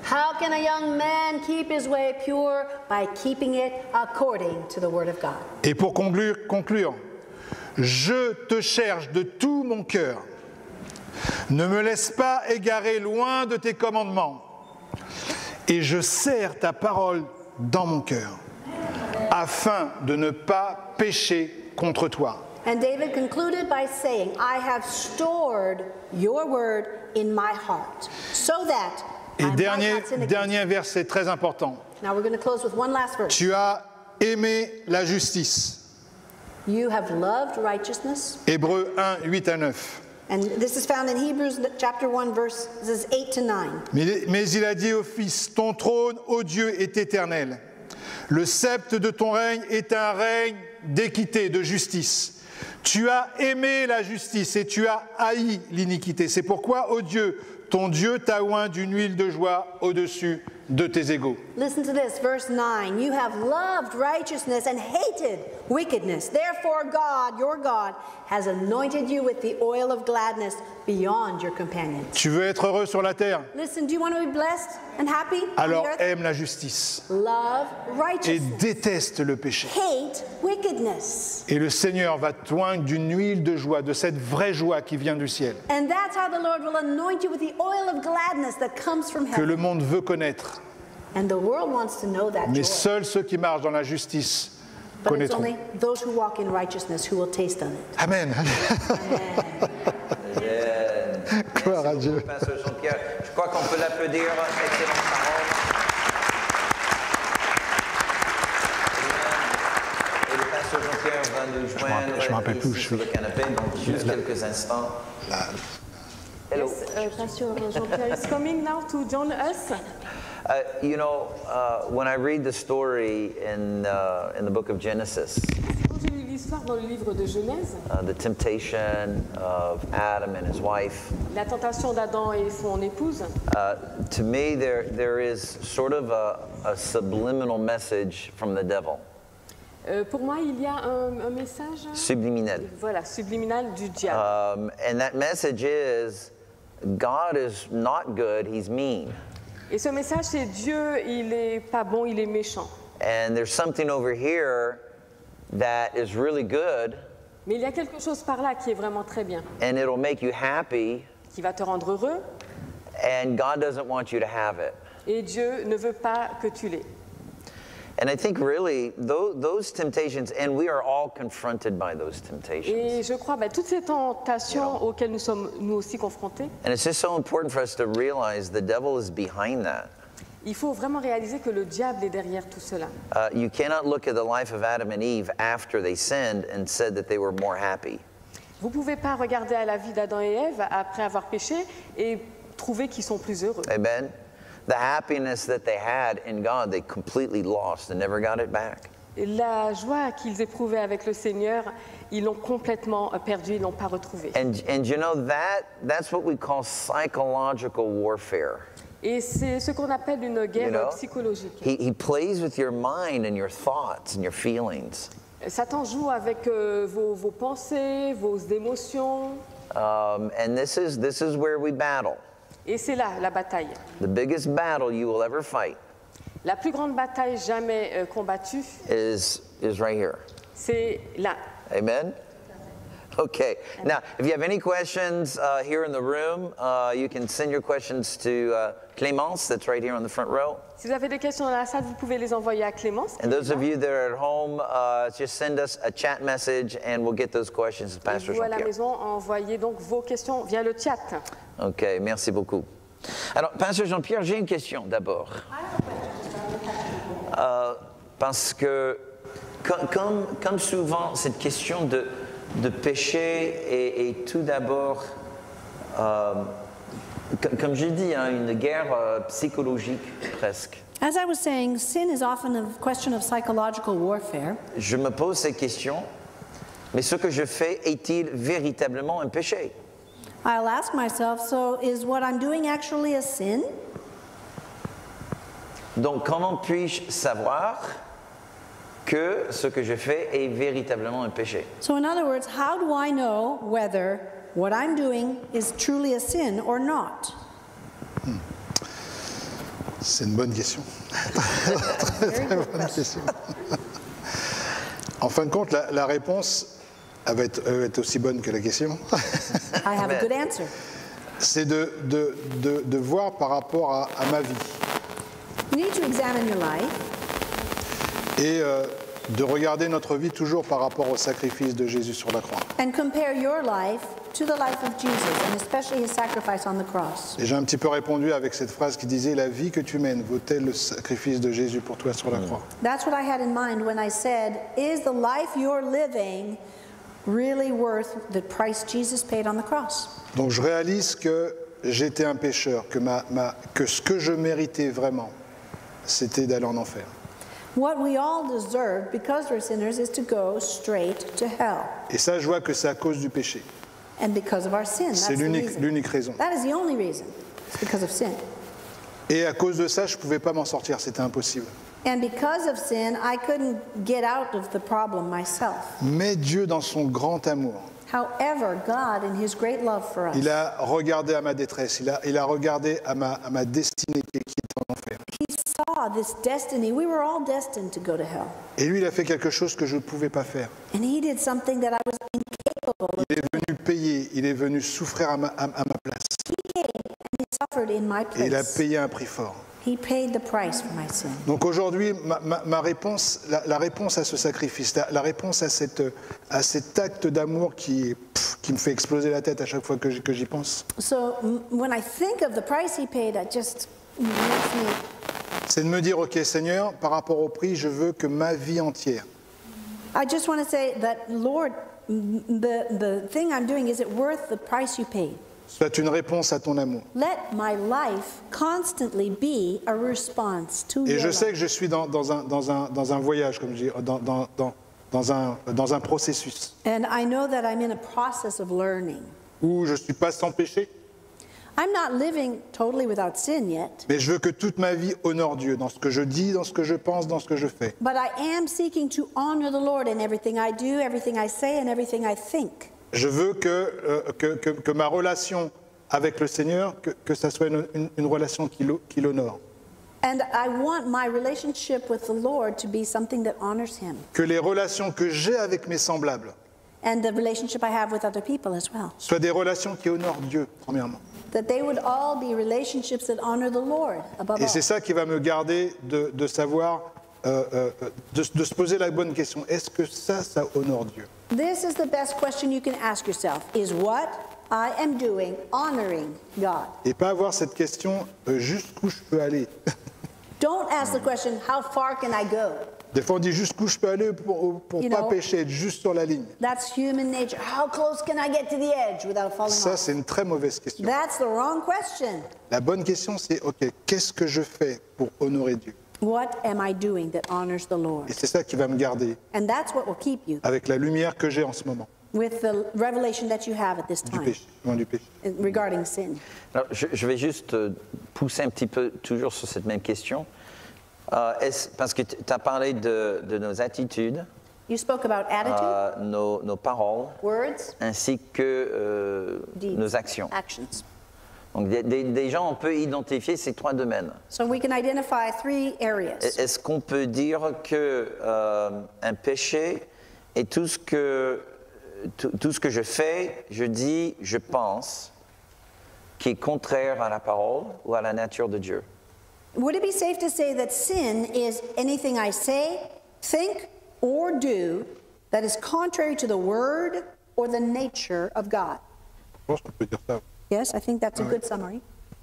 B: How can a young man keep his way pure? By keeping it according to the word of God.
A: Et pour conclure, conclure, je te cherche de tout mon cœur. Ne me laisse pas égarer loin de tes commandements. Et je serre ta parole dans mon cœur, afin de ne pas pécher contre toi.
B: And David concluded by saying, I have stored your word in my heart, so that
A: Et
B: I
A: dernier,
B: might not sin against
A: dernier verset très important.
B: you. Now we're going to close with one last verse.
A: Tu as aimé la justice.
B: You have loved righteousness.
A: Hébreux un, huit à neuf.
B: And this is found in Hebrews chapter one, verses eight to nine.
A: Mais, mais il a dit au Fils, ton trône, ô Dieu, est éternel. Le sceptre de ton règne est un règne d'équité, de justice. Tu as aimé la justice et tu as haï l'iniquité. C'est pourquoi, ô Dieu, ton Dieu t'a oint d'une huile de joie au-dessus de tes égaux.
B: Listen to this, verse nine. You have loved righteousness and hated wickedness. Therefore, God, your God, has anointed you with the oil of gladness beyond your companions.
A: Tu veux être heureux sur la terre?
B: Listen, do you want to be blessed and happy on
A: Alors
B: the earth?
A: aime la justice
B: Love
A: et
B: righteousness.
A: déteste le péché.
B: Hate wickedness.
A: Et le Seigneur va t'oindre d'une huile de joie, de cette vraie joie qui vient du ciel,
B: And that's how the Lord will anoint you with the oil of gladness that comes from
A: que
B: heaven.
A: le monde veut connaître.
B: And the world wants to know that
A: Mais
B: joy.
A: seuls ceux qui marchent dans la justice
B: But it's
A: connaîtront.
B: only those who walk in righteousness who will taste on it.
A: Amen. Gloire à
C: Merci
A: Dieu.
C: beaucoup, Pasteur Jean-Pierre. Je crois qu'on peut l'applaudir. Excellente parole. Et le Pasteur Jean-Pierre va nous
A: me rappelle-
C: joindre
A: je me rappelle plus où
C: ici
A: je
C: sur
A: suis.
C: le canapé, donc juste quelques instants. Hello.
D: Yes, uh, Pastor Jean-Pierre is coming now to join us.
C: Uh, you know, uh, when I read the story in, uh, in the book of Genesis,
D: Quand j'ai lu l'histoire dans le livre de Genèse,
C: uh, the temptation of Adam and his wife,
D: la tentation d'Adam et son épouse,
C: uh, to me there, there is sort of a, a subliminal message from the devil,
D: euh, pour moi, il y a un, un message
C: subliminal.
D: voilà, subliminal du diable.
C: Um, and that message is, God is not good, he's mean.
D: Et ce message, c'est Dieu, il est pas bon, il est méchant.
C: And there's something over here that is really good,
D: Mais il y a quelque chose par là qui est vraiment très bien,
C: and it'll make you happy,
D: qui va te rendre heureux,
C: and God doesn't want you to have it.
D: et Dieu ne veut pas que tu l'aies.
C: And I think really those, those temptations, and we are all confronted by those temptations.
D: Et je crois, ben, toutes ces tentations auxquelles nous sommes nous aussi confrontés,
C: And it's just so important for us to realize the devil is behind that.
D: il faut vraiment réaliser que le diable est derrière tout cela.
C: Uh, you cannot look at the life of Adam and Eve after they sinned and said that they were more happy.
D: Vous ne pouvez pas regarder à la vie d'Adam et Ève après avoir péché et trouver qu'ils sont plus heureux.
C: Amen? The happiness that they had in God, they completely lost and never got it back.
D: Et la joie qu'ils éprouvaient avec le Seigneur, ils l'ont complètement perdue, ils ne l'ont pas retrouvée.
C: And, and you know, that, that's what we call psychological warfare.
D: Et c'est ce qu'on appelle une guerre
C: You know?
D: psychologique.
C: He, he plays with your mind and your thoughts and your feelings.
D: Satan joue avec euh, vos, vos pensées, vos émotions,
C: Um, and this is, this is where we battle.
D: et c'est là la bataille.
C: The biggest battle you will ever fight
D: La plus grande bataille jamais euh, combattue,
C: is, is right here.
D: c'est là.
C: Amen? Okay. Now, if you have any questions uh, here in the room, uh, you can send your questions to uh, Clémence, that's right here on the front row.
D: Si vous avez des questions dans la salle, vous pouvez les envoyer à Clémence.
C: And those of you that are at home, uh, just send us a chat message and we'll get those questions to
D: Et
C: Pastor
D: vous à la
C: Jean-Pierre.
D: maison, envoyez donc vos questions via le chat.
C: OK, merci beaucoup. Alors, Pasteur Jean-Pierre, j'ai une question d'abord. Euh, parce que, com- comme, comme souvent, cette question de, de péché est, est tout d'abord, euh, co- comme j'ai dit, hein, une guerre euh, psychologique presque.
B: As I was saying, sin is often a question of psychological warfare.
C: Je me pose cette question, mais ce que je fais est-il véritablement un péché?
B: I'll ask myself, so is what I'm doing actually a sin?
C: Donc, comment puis-je savoir que ce que je fais est véritablement un péché?
B: So, in other words, how do I know whether what I'm doing is truly a sin or not?
A: C'est une bonne question. très, très bonne question. En fin de compte, la, la réponse elle va, être, elle va être aussi bonne que la question.
B: I have a good answer.
A: C'est de, de, de, de voir par rapport à, à ma vie.
B: You need to examine your life
A: Et euh, de regarder notre vie toujours par rapport au sacrifice de Jésus sur la croix.
B: and compare your life to the life of Jesus, and especially his sacrifice on the cross.
A: Et j'ai un petit peu répondu avec cette phrase qui disait « La vie que tu mènes vaut-elle le sacrifice de Jésus pour toi sur la croix ?»
B: That's what I had in mind when I said, is the life you're living really worth the price Jesus paid on the cross?
A: Donc je réalise que j'étais un pécheur, que, ma, ma, que ce que je méritais vraiment, c'était d'aller en enfer.
B: What we all deserve, because we're sinners, is to go straight to hell.
A: Et ça, je vois que c'est à cause du péché.
B: And because of our sin. That's
A: C'est
B: the
A: l'unique,
B: reason.
A: l'unique raison.
B: That is the only reason. It's because of sin.
A: Et à cause de ça, je ne pouvais pas m'en sortir, c'était impossible.
B: And because of sin, I couldn't get out of the problem myself.
A: Mais Dieu, dans son grand amour,
B: However, God, in his great love for us,
A: il a regardé à ma détresse, il a, il a regardé à ma, à ma destinée qui qui est en enfer.
B: he saw this destiny. We were all destined to go to hell.
A: Et lui, il a fait quelque chose que je ne pouvais pas faire.
B: And he did something that I was incapable of.
A: Il est venu payer, il est venu souffrir à ma, à, à ma place.
B: He came and he suffered in my
A: Et il a
B: place.
A: payé un prix fort.
B: He paid the price for my sin.
A: Donc aujourd'hui, ma, ma, ma réponse, la, la réponse à ce sacrifice, la, la réponse à, cette, à cet acte d'amour qui, pff, qui me fait exploser la tête à chaque fois que j'y, que j'y pense,
B: So m- when I think of the price he paid, it just makes me,
A: c'est de me dire, ok Seigneur, par rapport au prix, je veux que ma vie entière,
B: I just want to say that, Lord, m- the, the thing I'm doing, is it worth the price you paid?
A: soit une réponse à ton amour.
B: Let my life constantly be a response to
A: Et
B: your
A: je sais
B: love.
A: que je suis dans, dans, un, dans, un, dans un voyage, comme je dis, dans, dans, dans, dans, un, dans un processus
B: And I know that I'm in a process of learning.
A: où je ne suis pas sans péché,
B: I'm not living totally without sin yet,
A: mais je veux que toute ma vie honore Dieu, dans ce que je dis, dans ce que je pense, dans ce que je fais.
B: but I am seeking to honor the Lord in everything I do, everything I say, and everything I think.
A: Je veux que, euh, que, que, que ma relation avec le Seigneur, que, que ça soit une, une, une relation qui, l'ho- qui l'honore.
B: And I want my relationship with the Lord to be something that honors Him,
A: Que les relations que j'ai avec mes semblables
B: and the relationship I have with other people as well.
A: soient des relations qui honorent Dieu, premièrement.
B: That they would all be relationships that honor the Lord above
A: Et
B: all.
A: c'est ça qui va me garder de, de savoir, euh, euh, de, de se poser la bonne question. Est-ce que ça, ça honore Dieu?
B: This is the best question you can ask yourself. Is what I am doing honoring God?
A: Et pas avoir cette question, euh, jusqu'où je peux aller.
B: Don't ask the question, how far can I go?
A: Des fois, on dit jusqu'où je peux aller pour pour
B: You
A: pas
B: know,
A: pécher, être juste sur la ligne.
B: That's human nature. How close can I get to the edge without falling
A: Ça,
B: off?
A: c'est une très mauvaise question.
B: That's the wrong question.
A: La bonne question, c'est, OK, qu'est-ce que je fais pour honorer Dieu?
B: What am I doing that honors the Lord?
A: Et c'est ça qui va me garder
B: And that's what will keep you
A: avec la lumière que j'ai en ce moment,
B: with the revelation that you have at this
A: du
B: time
A: péché, loin du péché.
B: regarding sin.
C: Alors, je, je vais juste euh, pousser un petit peu toujours sur cette même question. Euh, est-ce- parce que tu as parlé de, de nos attitudes,
B: You spoke about attitude,
C: euh, nos, nos paroles,
B: words,
C: ainsi que euh,
B: deeds,
C: nos actions.
B: actions.
C: Donc, des, des- des gens, on peut identifier ces trois domaines.
B: So we can identify three areas.
C: Est-ce qu'on peut dire que euh, un péché est tout ce que tout, tout ce que je fais, je dis, je pense, qui est contraire à la parole ou à la nature de Dieu?
B: Would it be safe to say that sin is anything I say, think, or do that is contrary to the word or the nature of God?
A: Je pense qu'on peut dire ça.
B: Yes, I think that's a good summary.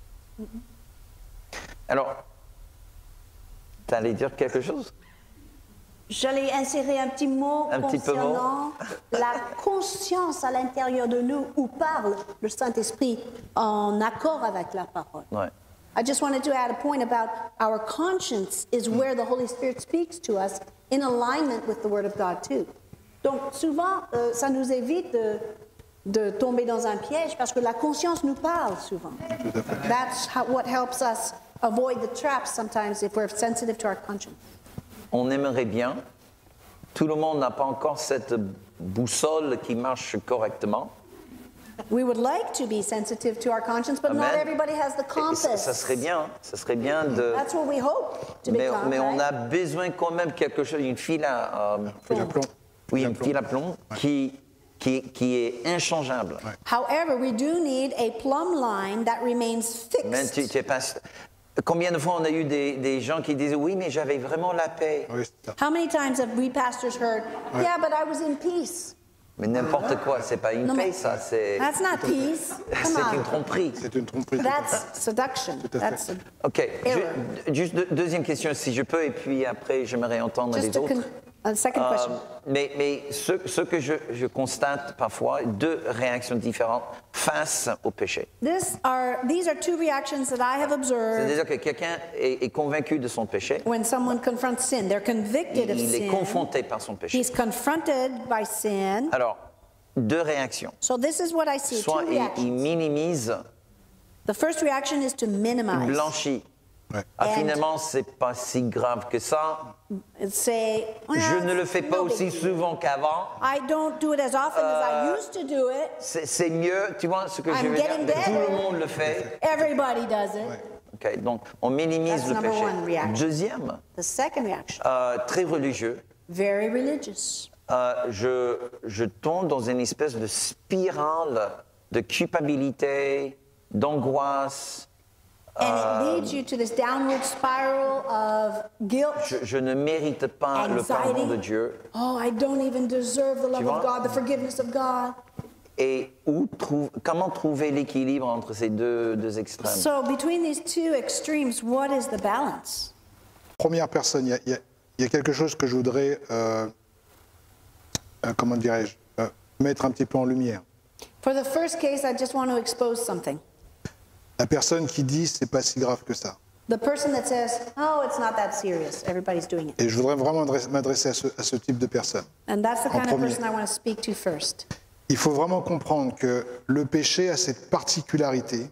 C: Alors, tu allais dire quelque chose?
B: J'allais insérer un petit mot
C: Un petit peu
B: concernant la conscience à l'intérieur de nous où parle le Saint-Esprit en accord avec la parole.
C: Ouais.
B: I just wanted to add a point about our conscience is where the Holy Spirit speaks to us in alignment with the Word of God too. Donc souvent, euh, ça nous évite de, de tomber dans un piège parce que la conscience nous parle souvent. That's how, what helps us avoid the traps sometimes if we're sensitive to our conscience.
C: On aimerait bien, tout le monde n'a pas encore cette boussole qui marche correctement.
B: We would like to be sensitive to our conscience, but not
C: Amen.
B: everybody has the
C: Et
B: compass.
C: ça, ça serait bien, ça serait bien de.
B: That's what we hope to
C: Mais,
B: become,
C: mais on
B: right?
C: a besoin quand même quelque chose, une file à. euh,
A: Fil à plomb.
C: oui,
A: Fil à
C: une
A: plomb.
C: file à plomb qui, qui, qui est inchangeable.
B: However, we do need a plumb line that remains
C: Même
B: fixed.
C: tu, tu es pas- Combien de fois on a eu des, des gens qui disaient oui, mais j'avais vraiment la paix.
A: Oui, c'est ça.
B: How many times have we pastors heard, yeah, but I was in peace?
C: Mais n'importe quoi, c'est pas une
B: Non,
C: paix,
B: mais-
C: ça, c'est
B: That's not peace. Come
C: c'est une
B: on.
C: tromperie.
A: C'est une tromperie.
B: That's seduction.
A: à fait.
B: That's
C: Ok,
B: Error.
C: ju- juste deux- deuxième question si je peux, et puis après j'aimerais entendre
B: just
C: les
B: a,
C: autres.
B: con- a second
C: Euh,
B: question.
C: mais mais ce, ce que je, je constate parfois, deux réactions différentes face au péché.
B: This are, these are two reactions that I have observed
C: C'est-à-dire que quelqu'un est, est convaincu de son péché,
B: when someone confronts sin. They're convicted of
C: il est
B: sin.
C: confronté par son péché.
B: He's confronted by sin.
C: Alors, deux réactions.
B: So this is what I see, two
C: Soit il, il
B: reactions.
C: minimise,
B: The first reaction is to
C: il
B: minimize.
C: blanchit.
A: Ouais.
C: Ah,
B: And-
C: finalement, c'est pas si grave que ça.
B: And say, well,
C: Je ne le fais pas
B: no big
C: aussi
B: deal.
C: souvent qu'avant.
B: I don't do it as often as I
C: Euh,
B: used to do it.
C: C'est c'est mieux, tu vois ce que je
B: I'm
C: veux dire?
B: getting
C: Tout
B: better.
C: le monde le fait.
B: Everybody does it.
C: Ok, donc on minimise
B: That's
C: le
B: number
C: péché.
B: one reaction.
C: Deuxième,
B: The second reaction,
C: euh, très religieux,
B: very religious.
C: euh, je, je tombe dans une espèce de spirale de culpabilité, d'angoisse.
B: And
C: Euh,
B: it leads you to this downward spiral of guilt,
C: Je, je ne mérite pas le pardon
B: anxiety.
C: de Dieu.
B: Oh, I don't even deserve the love
C: vois?
B: of God, the forgiveness of God.
C: Et où trouve, comment trouver l'équilibre entre ces deux, deux extrêmes?
B: So between these two extremes, what is the balance?
A: Première personne, il y a, il y a- il y a quelque chose que je voudrais, euh, euh, comment dirais-je, euh, mettre un petit peu en lumière.
B: For the first case, I just want to expose something.
A: La personne qui dit c'est pas si grave que ça.
B: The person that says, oh, it's not that serious, everybody's doing it.
A: Et je voudrais vraiment adresse- m'adresser à ce, à ce type de personne.
B: And that's the
A: En
B: kind of
A: premier.
B: person I want to speak to first.
A: Il faut vraiment comprendre que le péché a cette particularité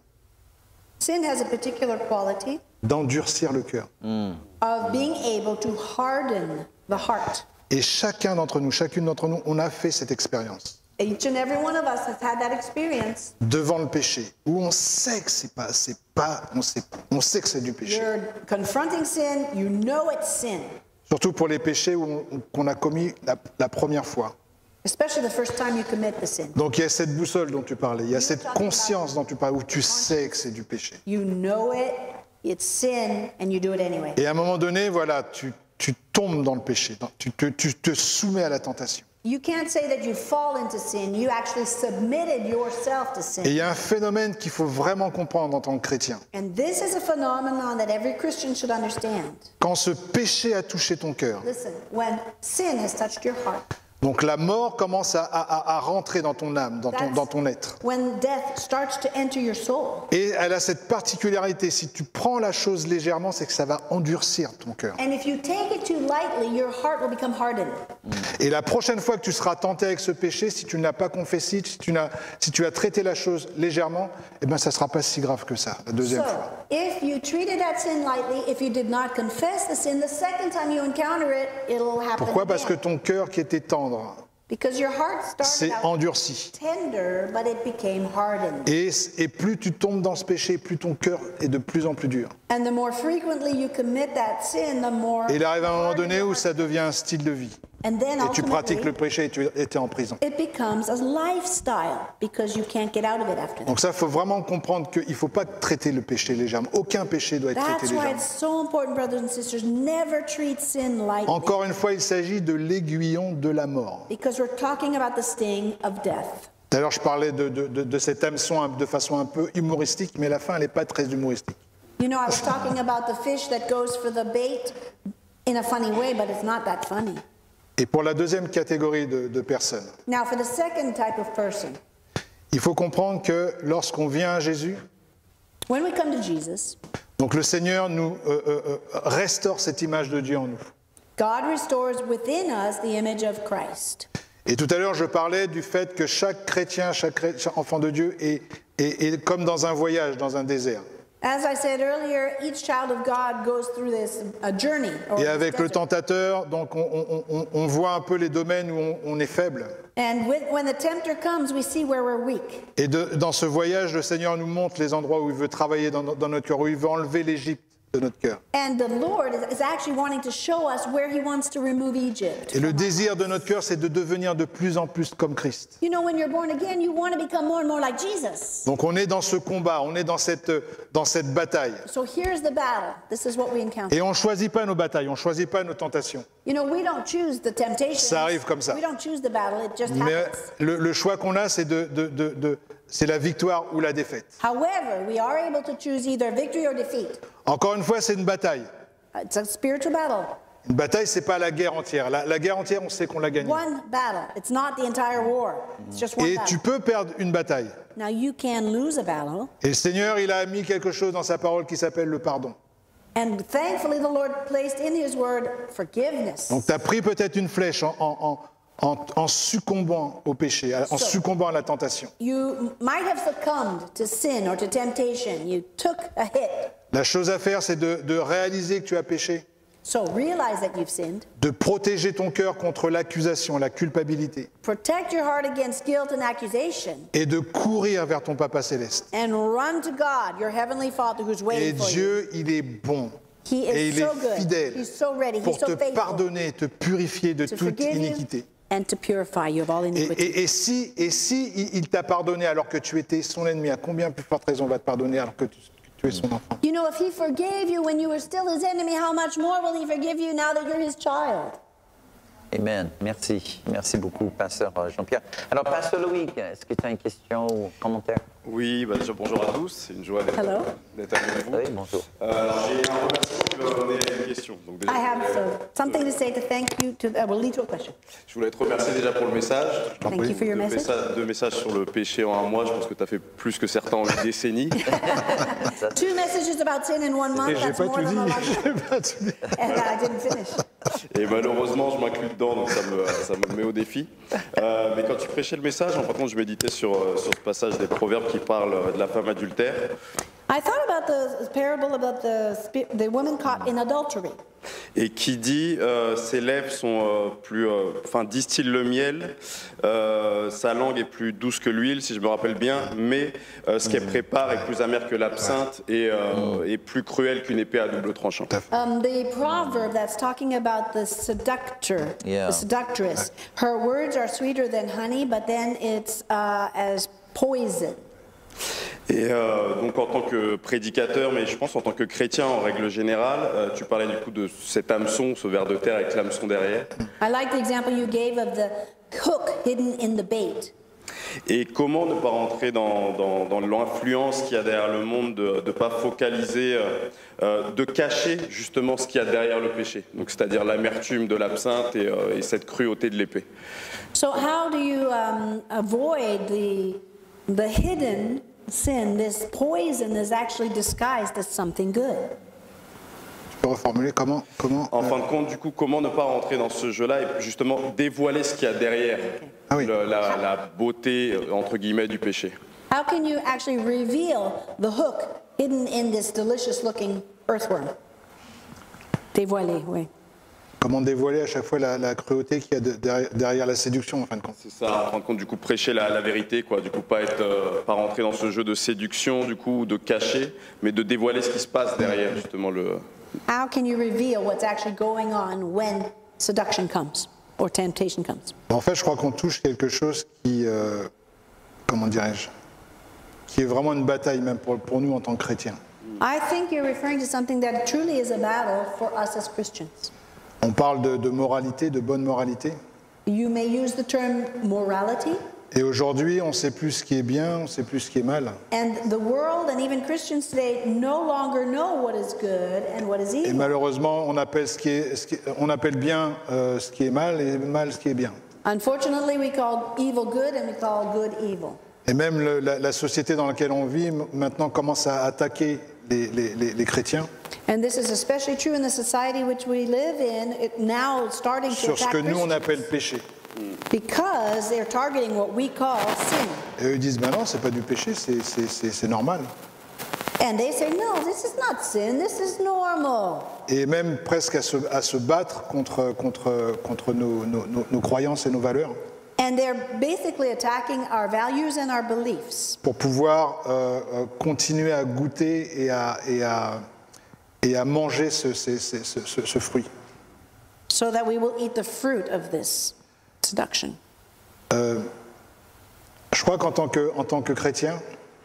B: Sin has a particular quality
A: d'endurcir le cœur.
B: of being able to harden the heart.
A: Et chacun d'entre nous, chacune d'entre nous, on a fait cette expérience
B: Each and every one of us has had that experience.
A: devant le péché, où on sait que c'est pas, c'est pas, on sait, on sait que c'est du péché.
B: You're confronting sin, you know it's sin,
A: Surtout pour les péchés où on- qu'on a commis la, la première fois.
B: especially the first time you commit the sin.
A: Donc il y a cette boussole dont tu parlais, il y a cette conscience dont tu parlais, où tu sais que c'est du péché.
B: You know it, it's sin, and you do it anyway.
A: Et à un moment donné, voilà, tu, tu tombes dans le péché, dans- tu te, tu te soumets à la tentation.
B: You can't say that you fall into sin, you actually submitted yourself to
A: Et
B: sin.
A: il y a un phénomène qu'il faut vraiment comprendre en tant que chrétien.
B: And this is a phenomenon that every Christian should understand.
A: Quand ce péché a touché ton cœur,
B: Listen, when sin has touched your heart,
A: donc la mort commence à, à- à rentrer dans ton âme, dans ton,
B: That's-
A: dans ton être.
B: when death starts to enter your soul,
A: Et elle a cette particularité, si tu prends la chose légèrement, c'est que ça va endurcir ton cœur.
B: and if you take it too lightly, your heart will become hardened.
A: Et la prochaine fois que tu seras tenté avec ce péché, si tu ne l'as pas confessé, si tu, n'as- si tu as traité la chose légèrement, eh ben ça ne sera pas si grave que ça, la deuxième
B: So,
A: fois.
B: if you treated that sin lightly, if you did not confess the sin, the second time you encounter it, it'll happen
A: Pourquoi? Parce que
B: again.
A: ton cœur qui était tendre
B: Because your heart started
A: s'est
B: out
A: endurci.
B: tender, but it became hardened.
A: Et, et plus tu tombes dans ce péché, plus ton cœur est de plus en plus dur.
B: And the more frequently you commit that sin, the more
A: Et il arrive un moment
B: hardened
A: donné
B: your
A: où
B: heart
A: ça devient un style de vie.
B: And then
A: Et tu pratiques le
B: ultimately,
A: péché et tu étais en prison.
B: it becomes a lifestyle because you can't get out of it after that.
A: Donc ça, il faut vraiment comprendre qu'il ne faut pas traiter le péché légèrement. Aucun péché doit être traité
B: That's why
A: légèrement.
B: it's so important, brothers and sisters, never treat sin lightly.
A: Encore une fois, il s'agit de l'aiguillon de la mort.
B: Because we're talking about the sting of death.
A: D'ailleurs, je parlais de, de, de, de cet hameçon de façon un peu humoristique, mais la fin, elle n'est pas très humoristique.
B: You know, I was talking about the fish that goes for the bait in a funny way, but it's not that funny.
A: Et pour la deuxième catégorie de, de personnes,
B: Now, for the second type of person,
A: il faut comprendre que lorsqu'on vient à Jésus,
B: when we come to Jesus,
A: donc le Seigneur nous euh, euh, euh, restaure cette image de Dieu en nous.
B: God restores within us the image of Christ.
A: Et tout à l'heure, je parlais du fait que chaque chrétien, chaque, chré- chaque enfant de Dieu est, est, est comme dans un voyage, dans un désert.
B: As I said earlier, each child of God goes through this a journey. Or
A: Et
B: this
A: avec le
B: desert.
A: tentateur, donc on, on- on- on voit un peu les domaines où on, on est faible.
B: And with, when the tempter comes, we see where we're weak.
A: Et de- dans ce voyage, le Seigneur nous montre les endroits où il veut travailler dans, no- dans notre cœur, où il veut enlever l'Égypte de notre cœur.
B: And the Lord is, is actually wanting to show us where He wants to remove Egypt.
A: Et le désir de notre cœur, c'est de devenir de plus en plus comme Christ.
B: You know, when you're born again, you want to become more and more like Jesus.
A: Donc on est dans ce combat, on est dans cette, dans cette bataille.
B: So here's the battle. This is what we encounter.
A: Et on ne choisit pas nos batailles, on ne choisit pas nos tentations.
B: You know, we don't choose the temptation.
A: Ça arrive comme ça.
B: We don't choose the battle. It just
A: Mais
B: happens.
A: le, le choix qu'on a, c'est de, de- de- de- c'est la victoire ou la défaite.
B: However, we are able to choose either victory or defeat.
A: Encore une fois, c'est une bataille.
B: It's a spiritual battle.
A: Une bataille, c'est pas la guerre entière. La, la guerre entière, on sait qu'on l'a gagnée.
B: One battle. It's not the entire war. It's just one
A: Et
B: battle.
A: tu peux perdre une bataille.
B: Now you can lose a battle.
A: Et le Seigneur, il a mis quelque chose dans sa parole qui s'appelle le pardon.
B: And thankfully, the Lord placed in His word forgiveness.
A: Donc tu as pris peut-être une flèche en, en- en- en- en succombant au péché, en
B: So-
A: succombant à la tentation.
B: You might have succumbed to sin or to temptation. You took a hit.
A: La chose à faire, c'est de, de réaliser que tu as péché,
B: So realize that you've sinned.
A: de protéger ton cœur contre l'accusation, la culpabilité,
B: Protect your heart against guilt and accusation.
A: et de courir vers ton Papa céleste.
B: And run to God, your heavenly Father who's
A: Et
B: waiting for you.
A: Dieu, il est bon.
B: He
A: Et
B: is
A: il
B: so
A: est
B: good.
A: fidèle
B: He's so ready. He's
A: pour
B: so
A: te
B: faithful
A: pardonner, te purifier de
B: to
A: toute
B: forgive you
A: iniquité.
B: and to purify you of all
A: Et,
B: iniquity.
A: et- et si, et si il, il t'a pardonné alors que tu étais son ennemi, à combien plus forte raison va te pardonner alors que tu, que tu es son enfant?
B: You know, if He forgave you when you were still His enemy, how much more will He forgive you now that you're His child?
C: Amen. Merci. Merci beaucoup, Pasteur Jean-Pierre. Alors, Pasteur Louis, est-ce que tu as une question ou un commentaire?
E: Oui, bah déjà bonjour à tous, c'est une joie d'être
B: Hello.
E: d'être avec vous.
C: Oui, bonjour.
E: Euh, alors j'ai un remerciement qui va me donner à une question. Donc déjà,
B: I have so, something to say to thank you to, uh, will lead to a question.
E: je voulais te remercier déjà pour le message.
B: Thank you for your
E: Deux,
B: message.
E: messa- deux messages sur le péché en un mois, je pense que tu as fait plus que certains en une décennie.
B: Two messages about sin in one month,
A: Et j'ai
B: that's
A: pas
B: more
A: tout
B: than
A: dit.
B: a lifetime.
A: J'ai pas tout dit.
B: And I didn't finish.
E: Et malheureusement, je m'inclus dedans, donc ça me, ça me met au défi. Euh, mais quand tu prêchais le message, en fin de compte, je méditais sur, euh, sur ce passage des Proverbes qui parle euh, de la femme adultère.
B: I thought about the parable about the, spi- the woman caught in adultery.
E: Et qui dit euh, ses lèvres sont euh, plus, euh, enfin distillent le miel, euh, sa langue est plus douce que l'huile, si je me rappelle bien, mais euh, ce qu'elle prépare est plus amer que l'absinthe et, euh, et plus cruel qu'une épée à double tranchant.
B: Um, the proverb that's talking about the seductor,
C: Yeah.
B: the seductress, her words are sweeter than honey, but then it's uh, as poison.
E: Et euh, donc en tant que prédicateur, mais je pense en tant que chrétien en règle générale, euh, tu parlais du coup de cet hameçon, ce ver de terre avec l'hameçon derrière.
B: I like the example you gave of the hook hidden in the bait.
E: Et comment ne pas rentrer dans, dans, dans l'influence qu'il y a derrière le monde, de ne pas focaliser, euh, euh, de cacher justement ce qu'il y a derrière le péché, donc c'est-à-dire l'amertume de l'absinthe et, euh, et cette cruauté de l'épée.
B: So how do you um, avoid the, the hidden sin, this poison is actually disguised as something good?
A: Tu peux reformuler comment, comment
E: En
A: euh,
E: fin de compte, du coup, comment ne pas rentrer dans ce jeu-là et justement dévoiler ce qu'il y a derrière
A: Ah oui.
E: le- la, la beauté, euh, entre guillemets, du péché.
B: How can you actually reveal the hook hidden in this delicious looking earthworm? Dévoiler, oui.
A: comment dévoiler à chaque fois la, la cruauté qu'il y a de- derrière, derrière la séduction en fin de compte.
E: C'est ça, en fin de compte, du coup, prêcher la, la vérité, quoi. Du coup, pas être, euh, pas rentrer dans ce jeu de séduction, du coup, de cacher, mais de dévoiler ce qui se passe derrière, justement, le.
B: How can you reveal what's actually going on when seduction comes or temptation comes?
A: En fait, je crois qu'on touche quelque chose qui, euh, comment dirais-je, qui est vraiment une bataille même pour, pour nous en tant que chrétiens.
B: I think you're referring to something that truly is a battle for us as Christians.
A: On parle de, de moralité, de bonne moralité.
B: You may use the term morality,
A: Et aujourd'hui, on ne sait plus ce qui est bien, on ne sait plus ce qui est mal.
B: and the world and even Christians today no longer know what is good and what is
A: Et
B: evil.
A: malheureusement, on appelle, ce qui est, ce qui- on appelle bien euh, ce qui est mal et mal ce qui est bien.
B: Unfortunately, we call evil good and we call good evil.
A: Et même le- la, la société dans laquelle on vit m- maintenant commence à attaquer les, les- les- les chrétiens
B: And this is especially true in the society which we live in, it now starting to
A: sur ce
B: attack
A: que nous on
B: Christians
A: appelle péché.
B: because they're targeting what we call sin.
A: Et eux ils disent, ben non, c'est pas du péché, c'est- c'est c'est- c'est normal.
B: And they say, no, this is not sin, this is normal.
A: Et même presque à se, à se battre contre, contre, contre nos, nos, nos, nos croyances et nos valeurs
B: And they're basically attacking our values and our beliefs
A: pour pouvoir euh, euh, continuer à goûter et à, et à, et à manger ce, ce, ce, ce, ce fruit.
B: so that we will eat the fruit of this seduction.
A: Euh, je crois qu'en tant que, en tant que chrétien,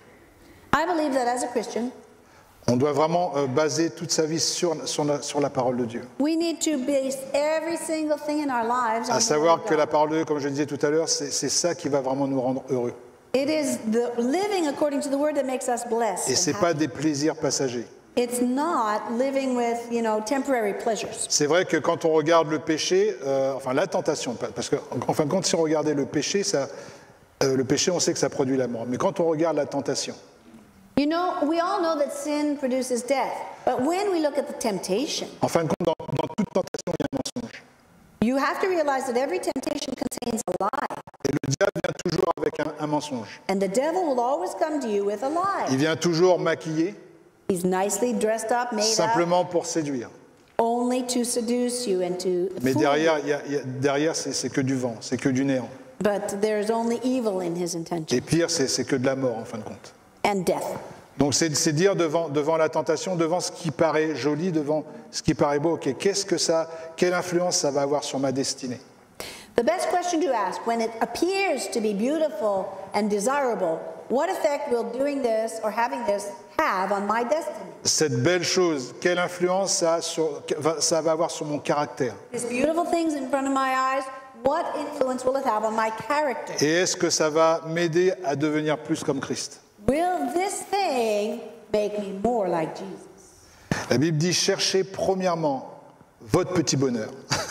B: I believe that as a Christian,
A: on doit vraiment euh, baser toute sa vie sur, sur, la, sur la parole de Dieu.
B: we need to base every single thing in our lives on
A: À
B: the
A: savoir
B: Word of
A: que la
B: God.
A: parole de Dieu, comme je le disais tout à l'heure, c'est c'est ça qui va vraiment nous rendre heureux.
B: It is the living according to the Word that makes us blessed.
A: Et
B: and
A: c'est
B: happy.
A: pas des plaisirs passagers.
B: It's not living with, you know, temporary pleasures.
A: C'est vrai que quand on regarde le péché, euh, enfin la tentation, parce que en fin de compte, si on regardait le péché, ça, euh, le péché, on sait que ça produit la mort. Mais quand on regarde la tentation,
B: You know, we all know that sin produces death, but when we look at the temptation,
A: en fin de compte, dans, dans toute tentation, il y a un mensonge.
B: you have to realize that every temptation contains a lie,
A: Et le diable vient toujours avec un, un mensonge.
B: and the devil will always come to you with a lie.
A: Il vient toujours maquiller,
B: He's nicely dressed up, made up,
A: simplement pour séduire.
B: only to seduce you and to
A: Mais
B: fool
A: derrière,
B: you.
A: il y a- il y a- derrière c'est c'est que du vent, c'est que du néant.
B: But there's only evil in his intention
A: Et pire, c'est c'est que de la mort, en fin de compte.
B: and death.
A: Donc c'est c'est dire devant, devant la tentation, devant ce qui paraît joli, devant ce qui paraît beau, ok, qu'est-ce que ça, quelle influence ça va avoir sur ma destinée?
B: The best question to ask when it appears to be beautiful and desirable, what effect will doing this or having this have on my destiny?
A: Cette belle chose, quelle influence ça, a sur, va- ça va avoir sur mon caractère?
B: These beautiful things in front of my eyes, what influence will it have on my character?
A: Et est-ce que ça va m'aider à devenir plus comme Christ?
B: Will this thing make me more like Jesus?
A: La Bible dit cherchez premièrement votre petit bonheur.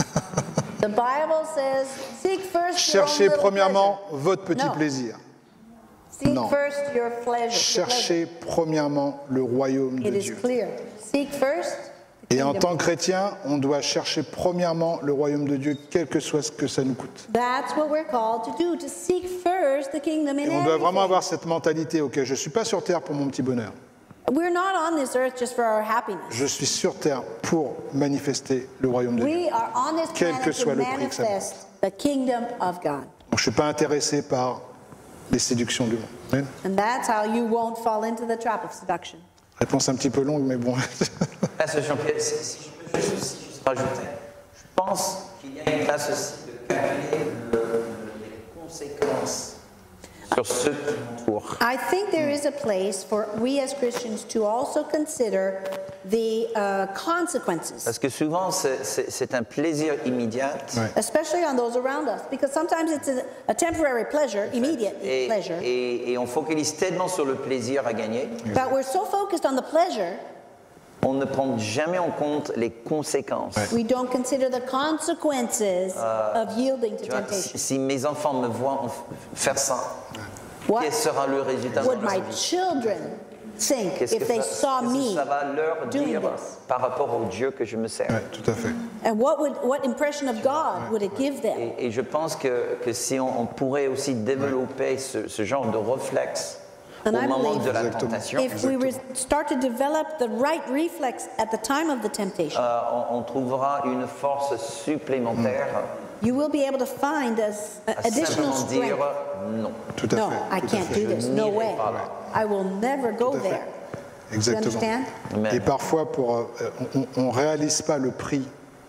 B: The Bible says, seek first
A: Cherchez
B: your own little
A: premièrement
B: pleasure.
A: votre petit
B: No.
A: plaisir.
B: Seek
A: Non.
B: first your pleasure. your pleasure.
A: Cherchez premièrement le royaume de
B: It is
A: Dieu.
B: clear. Seek first the
A: Et en
B: kingdom.
A: tant que chrétien, on doit chercher premièrement le royaume de Dieu, quel que soit ce que ça nous coûte.
B: That's what we're called to do, to seek first the kingdom in
A: Et on doit vraiment
B: everything.
A: avoir cette mentalité, ok, je ne suis pas sur terre pour mon petit bonheur.
B: We're not on this earth just for our happiness.
A: Je suis sur terre pour manifester le royaume de Dieu.
B: We are on this
A: Quel
B: planet
A: que
B: to
A: soit le prix que ça
B: manifest the kingdom of God.
A: Donc je ne suis pas intéressé par les séductions du monde. Oui.
B: And that's how you won't fall into the trap of seduction.
A: Réponse un petit peu longue, mais bon.
C: Pasteur Jean-Pierre, si, si je peux juste, si juste rajouter, je pense qu'il y a une place aussi de calculer le- les conséquences sur ceux qui m'entourent.
B: I think there is a place for we as Christians to also consider the uh, consequences,
C: Parce que souvent, c'est- c'est c'est un plaisir immédiat.
A: Ouais.
B: especially on those around us, because sometimes it's a, a temporary pleasure, immediate
C: Et,
B: pleasure,
C: et- et on focalise tellement sur le plaisir à gagner,
B: but we're so focused on the pleasure,
C: on ne prend jamais en compte les conséquences.
B: we don't consider the consequences of yielding to
C: Tu vois,
B: temptation.
C: si, si mes enfants me voient en f- faire ça,
B: What
C: quel sera le résultat de
B: would
C: leur
B: my
C: vie?
B: children think
C: Qu'est-ce
B: if
C: que
B: they
C: ça,
B: saw
C: qu'est-ce que
B: me
C: ça va leur
B: doing
C: dire
B: this?
C: par rapport au Dieu que je me sers?
A: Ouais, tout à fait.
B: And what would what impression of God would it give them?
C: Et, et je pense que, que si on, on pourrait aussi développer ce, ce genre de réflexe
B: And
C: au
B: I
C: moment
B: believe
C: de la
A: Exactement.
C: tentation,
B: If we re- start to develop the right reflex at the time of the temptation,
C: euh, on, on trouvera une force supplémentaire
B: you will be able to find us a-
C: à
B: additional
C: simplement dire
B: strength.
C: non.
A: Tout à
B: No,
A: fait.
B: I
A: tout à
B: can't
A: fait.
B: do this. No
C: n'irai
B: way.
C: pas là.
B: I will never go
A: Tout à fait.
B: there. You
A: Exactement.
B: understand?
C: Amen.
A: Et parfois, pour, euh, on ne réalise pas le prix.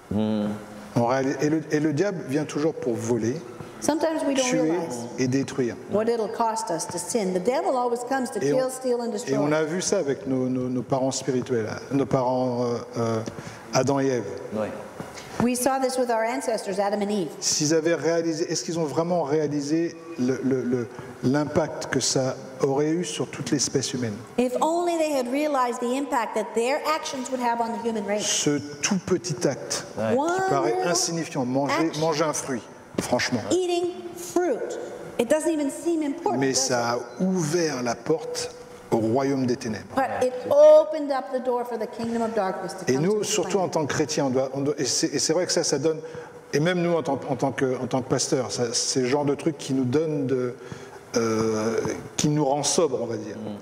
A: On réalise- et, le, et le diable vient toujours pour voler,
B: Sometimes we don't
A: tuer
B: realize
A: et détruire.
B: what it'll cost us to sin. The devil always comes to
A: Et
B: kill,
A: on,
B: steal, and
A: et on
B: destroy.
A: a vu ça avec nos, nos- nos parents spirituels, nos parents euh, euh, Adam et Ève.
C: Oui.
B: We saw this with our ancestors, Adam and Eve.
A: S'ils avaient réalisé, est-ce qu'ils ont vraiment réalisé le- le- le- l'impact que ça aurait eu sur toute l'espèce humaine?
B: If only they had realized the impact that their actions would have on the human race.
A: Ce tout petit acte
B: One
A: qui paraît
B: little
A: insignifiant, manger,
B: action.
A: manger un fruit, franchement.
B: Eating fruit. It doesn't even seem important.
A: Mais
B: does
A: ça a ouvert la porte au royaume des ténèbres.
B: it? But it opened up the door for the kingdom of darkness to
A: Et
B: come to
A: nous,
B: this
A: surtout en
B: planet.
A: tant que chrétiens, on doit, on doit- et c'est et c'est vrai que ça, ça donne, et même nous en tant, en tant que, en tant que pasteurs, ça- c'est le genre de truc qui nous donne de, euh, qui nous rend sobre, on va dire.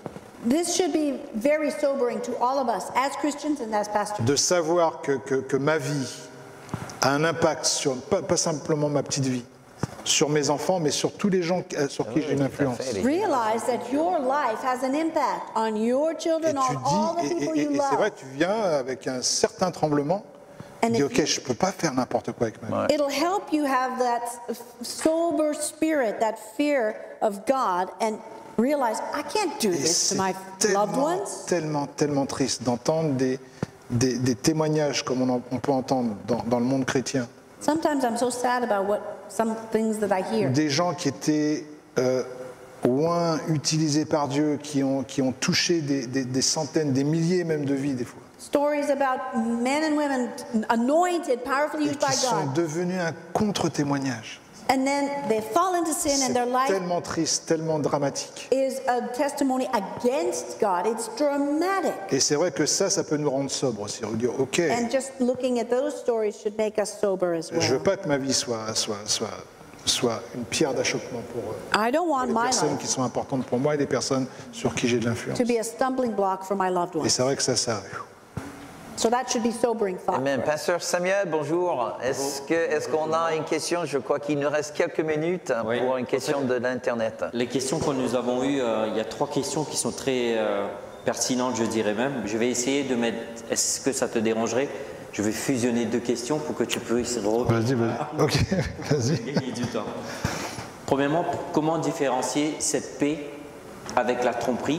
B: This should be very sobering to all of us as Christians and as pastors.
A: De savoir que, que, que ma vie a un impact sur, pas, pas simplement ma petite vie, sur mes enfants, mais sur tous les gens sur qui j'ai une influence.
B: Realize that your life has an impact on your
A: Et
B: children,
A: tu
B: on all the
A: dis, et,
B: people
A: et-
B: you
A: et c'est vrai,
B: love.
A: tu viens avec un certain tremblement, tu
B: And
A: dis,
B: if
A: ok,
B: you-
A: je peux pas faire n'importe quoi avec ma vie.
B: It'll help you have that sober spirit, that fear of God, and realize, I can't do
A: Et
B: this to
A: c'est
B: my loved
A: tellement,
B: ones.
A: tellement, tellement triste d'entendre des, des, des témoignages comme on, en- on peut entendre dans, dans le monde chrétien.
B: Sometimes I'm so sad about what some things that I hear.
A: Des gens qui étaient euh, loin utilisés par Dieu, qui ont, qui ont touché des, des- des centaines, des milliers même de vies des fois,
B: Stories about men and women anointed, powerfully
A: et
B: used by
A: qui sont
B: God.
A: devenus un contre-témoignage.
B: And then they fall into sin and their
A: C'est
B: life
A: tellement triste, tellement dramatique.
B: is a testimony against God. It's dramatic.
A: Et c'est vrai que ça, ça peut nous rendre sobres aussi. On dire, ok,
B: And just looking at those stories should make us sober as
A: je veux
B: well.
A: pas que ma vie soit, soit, soit, soit une pierre d'achoppement pour euh,
B: I don't want
A: les
B: my
A: personnes
B: life
A: qui sont importantes pour moi et les personnes sur qui j'ai de l'influence.
B: to be a stumbling block for my loved
A: Et
B: ones.
A: c'est vrai que ça, ça arrive.
B: So that should be sobering thought.
C: Amen. Pasteur Samuel, bonjour. Est-ce que est-ce qu'on a une question? Je crois qu'il nous reste quelques minutes
F: Oui.
C: pour une question
F: En fait,
C: de l'Internet.
F: Les questions que nous avons eues, euh, il y a trois questions qui sont très euh, pertinentes, je dirais même. Je vais essayer de mettre, est-ce que ça te dérangerait? Je vais fusionner deux questions pour que tu puisses re-
A: Vas-y, vas-y. Ok, vas-y.
F: gagner du temps. Premièrement, comment différencier cette paix avec la tromperie?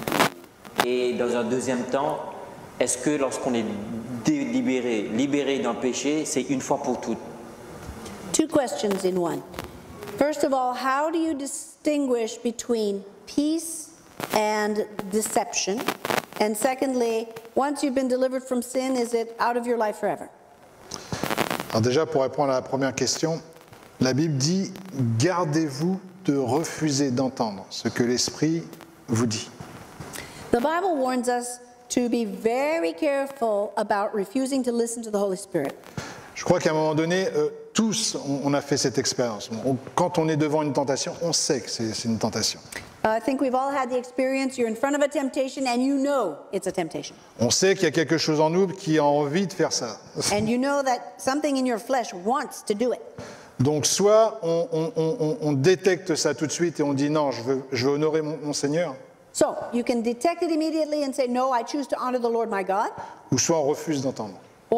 F: Et dans un deuxième temps, est-ce que lorsqu'on est délibéré, libéré d'un péché, c'est une fois pour toutes?
B: Two questions in one. First of all, how do you distinguish between peace and deception? And secondly, once you've been delivered from sin, is it out of your life forever?
A: Alors déjà, pour répondre à la première question, la Bible dit « Gardez-vous de refuser d'entendre ce que l'Esprit vous dit
B: The Bible warns us to be very careful about refusing to listen to the Holy Spirit. ».
A: Je crois qu'à un moment donné, euh, tous, on, on a fait cette expérience. On- quand on est devant une tentation, on sait que c'est c'est une tentation.
B: I think we've all had the experience. You're in front of a temptation and you know it's a temptation.
A: On sait qu'il y a quelque chose en nous qui a envie de faire ça.
B: And you know that something in your flesh wants to do it.
A: Donc soit on, on- on- on détecte ça tout de suite et on dit non, je veux, je veux honorer mon, mon Seigneur,
B: So you can detect it immediately and say, no, I choose to honor the Lord my God.
A: ou soit on refuse d'entendre.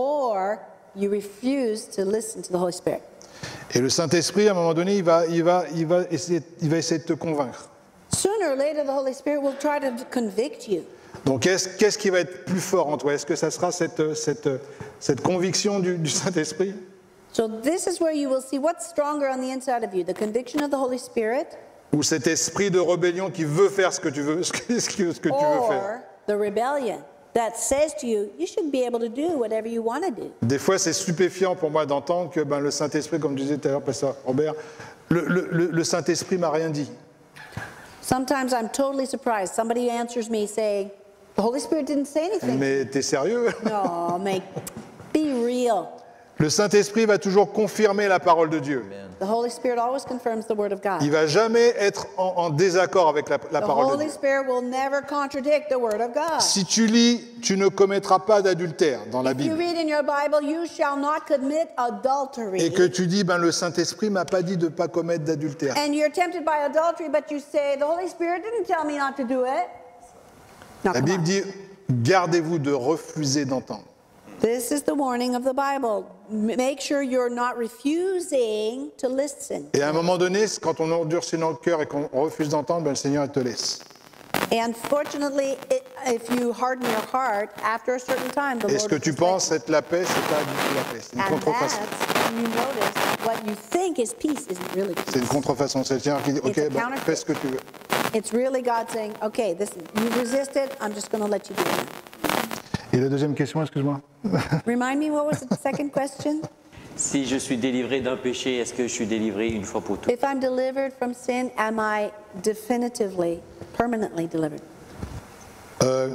B: Or you refuse to listen to the Holy Spirit.
A: Et le Saint-Esprit, à un moment donné, il va, il va, il va, essayer, il va essayer de te convaincre.
B: Sooner or later, the Holy Spirit will try to convict you.
A: Donc qu'est-ce qu'est-ce qui va être plus fort en toi? Est-ce que ça sera cette, cette, cette conviction du, du Saint-Esprit?
B: So this is where you will see what's stronger on the inside of you, the conviction of the Holy Spirit
A: Ou cet esprit de rébellion qui veut faire ce que tu veux, ce que, ce que, ce que tu veux faire?
B: or the rebellion that says to you, you should be able to do whatever you want to do.
A: Des fois, c'est stupéfiant pour moi d'entendre que ben, le Saint-Esprit, comme disait tout à l'heure, Pasteur Robert, le, le, le, le Saint-Esprit m'a rien dit.
B: Sometimes I'm totally surprised. Somebody answers me saying, the Holy Spirit didn't say anything.
A: Mais t'es sérieux?
B: No, make, be real.
A: Le Saint-Esprit va toujours confirmer la parole de Dieu.
B: The Holy Spirit always confirms the Word of God.
A: Il va jamais être en, en désaccord avec la, la
B: The
A: parole de
B: Holy
A: Dieu.
B: Spirit will never contradict the Word of God.
A: Si tu lis, tu ne commettras pas d'adultère dans la
B: If you
A: Bible.
B: read in your Bible, you shall not commit adultery.
A: Et que tu dis, ben, le Saint-Esprit m'a pas dit de ne pas commettre d'adultère.
B: And you're tempted by adultery, but you say, the Holy Spirit didn't tell me not to do it. Now,
A: La
B: come
A: Bible
B: on.
A: dit, gardez-vous de refuser d'entendre.
B: This is the warning of the Bible. M- Make sure you're not refusing to listen.
A: Et à un moment donné, quand on endurcit notre cœur et qu'on refuse d'entendre, ben, le Seigneur il te laisse.
B: And fortunately, it, if you harden your heart, after a certain time, the
A: Et ce
B: Lord
A: que
B: will
A: tu
B: just
A: penses
B: let
A: être la paix, c'est pas du tout la paix. C'est une
B: you. And
A: contrefaçon.
B: that's when you notice what you think is peace isn't really
A: C'est
B: peace.
A: une contrefaçon. C'est le Seigneur qui dit,
B: It's a
A: ok, ben,
B: counterfeit.
A: fais ce que tu veux.
B: It's really God saying, okay, this, you resisted, I'm just going to let you do it.
A: Et la deuxième question, excuse-moi.
B: Remind me, what was the second question?
F: Si je suis délivré d'un péché, est-ce que je suis délivré une fois pour toutes?
B: If I'm delivered from sin, am I definitively, permanently delivered?
A: Euh,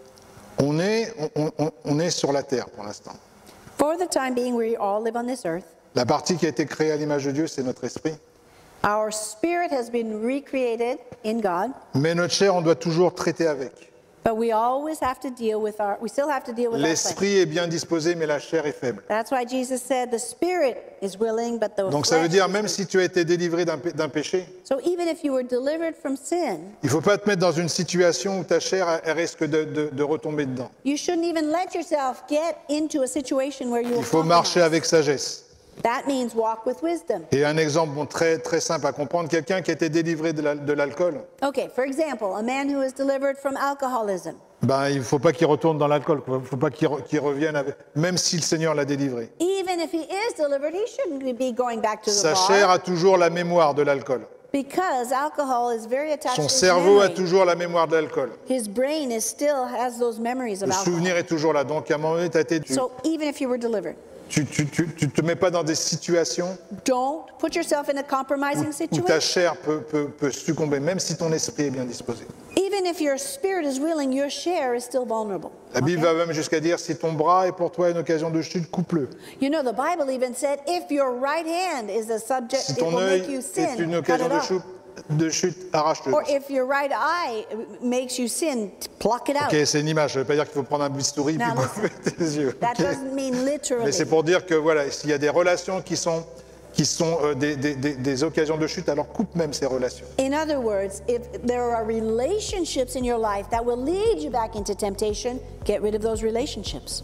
A: on, est, on, on- on est sur la terre pour l'instant.
B: For the time being, we all live on this earth.
A: La partie qui a été créée à l'image de Dieu, c'est notre esprit.
B: Our spirit has been recreated in God,
A: Mais notre chair, on doit toujours traiter avec.
B: but we always have to deal with our, we still have to deal with our flesh.
A: L'esprit est bien disposé, mais la chair est faible.
B: That's why Jesus said the spirit is willing, but the
A: Donc ça veut
B: flesh
A: dire,
B: is
A: même
B: weak.
A: si tu as été délivré d'un pé- d'un péché,
B: So even if you were delivered from sin,
A: il ne faut pas te mettre dans une situation où ta chair elle risque de, de- de retomber dedans.
B: you shouldn't even let yourself get into a situation where you will
A: Il faut marcher
B: compromise.
A: avec sagesse.
B: That means walk with wisdom.
A: Et un exemple bon, très, très simple à comprendre, quelqu'un qui a été délivré de la- de l'alcool,
B: Okay, for example, a man who is delivered from alcoholism.
A: ben, il ne faut pas qu'il retourne dans l'alcool, il ne faut pas qu'il re- qu'il revienne, avec, même si le Seigneur l'a délivré.
B: Even if he is delivered, he shouldn't be going back to the
A: Sa
B: bar
A: chair a toujours la mémoire de l'alcool.
B: because alcohol is very attached
A: Son
B: to his
A: cerveau a
B: memory.
A: toujours la mémoire de l'alcool.
B: His brain is still has those memories of
A: Le
B: alcohol.
A: souvenir est toujours là. Donc à un moment donné, t'as été- tu
B: So even if you were delivered,
A: tu, tu, tu, tu te mets pas dans des situations
B: don't put yourself in a compromising
A: où ta
B: situation.
A: chair peut, peut, peut succomber, même si ton esprit est bien disposé.
B: Even if your spirit is willing, your share is still vulnerable.
A: La Bible
B: Okay?
A: va même jusqu'à dire, si ton bras est pour toi une occasion de chute, coupe-le.
B: You know, the Bible even said, if your right hand is a subject,
A: Si
B: it
A: ton
B: will
A: œil
B: make you
A: est
B: sin,
A: une
B: cut
A: occasion
B: it
A: de
B: off.
A: chute, de chute arrache-le.
B: Or if your right eye makes you sin, pluck it out.
A: Ok, c'est une image, ça ne veut pas dire qu'il faut prendre un bistouri et
B: Now
A: couper tes yeux.
B: That
A: ok.
B: doesn't mean
A: Mais
B: literally.
A: c'est pour dire que voilà, s'il y a des relations qui sont, qui sont euh, des, des- des- des occasions de chute, alors coupe même ces relations.
B: In other words, if there are relationships in your life that will lead you back into temptation, get rid of those relationships.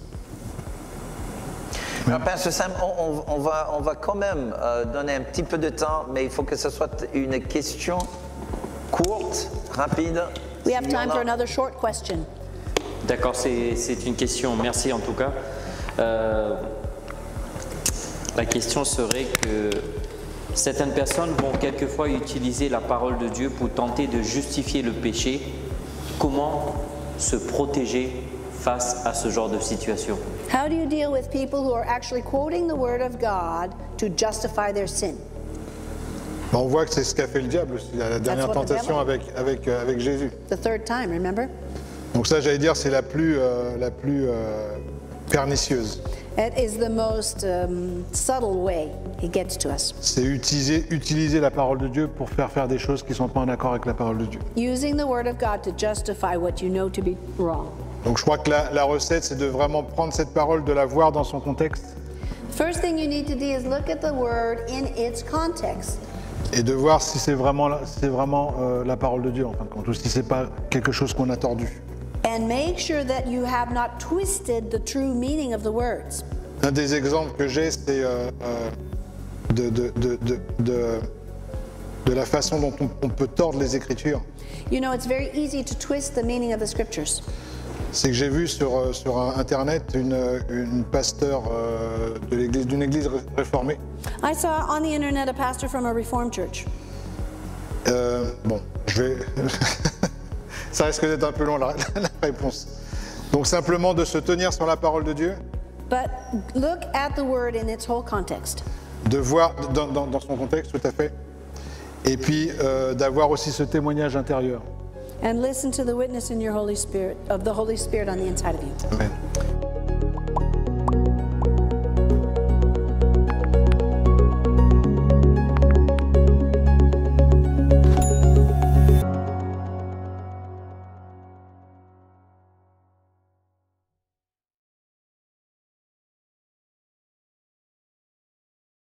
C: Alors, Pasteur Sam, on, on- on va, on va quand même euh, donner un petit peu de temps, mais il faut que ce soit une question courte, rapide.
B: We have
C: S'il y en
B: time
C: a.
B: for another short question.
F: D'accord, c'est c'est une question. Merci en tout cas. Euh, la question serait que certaines personnes vont quelquefois utiliser la parole de Dieu pour tenter de justifier le péché. Comment se protéger face à ce genre de situation?
B: How do you deal with people who are actually quoting the word of God to justify their sin?
A: Bon, on voit que c'est ce qu'a fait le diable aussi, la dernière
B: what the
A: tentation
B: devil-
A: avec, avec, euh, avec Jésus.
B: The third time, remember?
A: Donc ça, j'allais dire, c'est la plus, euh, la plus euh, pernicieuse.
B: It is the most um, subtle way he gets to us.
A: C'est utiliser, utiliser la parole de Dieu pour faire faire des choses qui ne sont pas en accord avec la parole de Dieu.
B: Using the word of God to justify what you know to be wrong.
A: Donc je crois que la, la recette, c'est de vraiment prendre cette parole, de la voir dans son contexte
B: First thing you need to do is look at the word in its context.
A: et de voir si c'est vraiment, la- c'est vraiment euh, la parole de Dieu en fin de compte, ou si c'est pas quelque chose qu'on a tordu.
B: And make sure that you have not twisted the true meaning of the words.
A: Un des exemples que j'ai, c'est euh, euh, de, de, de, de, de- de la façon dont on, on peut tordre les Écritures.
B: You know, it's very easy to twist the meaning of the scriptures.
A: C'est que j'ai vu sur, euh, sur Internet une, une pasteur euh, de l'église, d'une église ré- réformée.
B: I saw on the internet a pastor from a Reformed church.
A: Euh, bon, je vais. Ça risque d'être un peu long la, la réponse. Donc simplement de se tenir sur la parole de Dieu,
B: But look at the word in its whole context.
A: de voir dans, dans- dans son contexte tout à fait, et puis euh, d'avoir aussi ce témoignage intérieur.
B: And listen to the witness in your Holy Spirit, of the Holy Spirit on the inside of you.
A: Amen.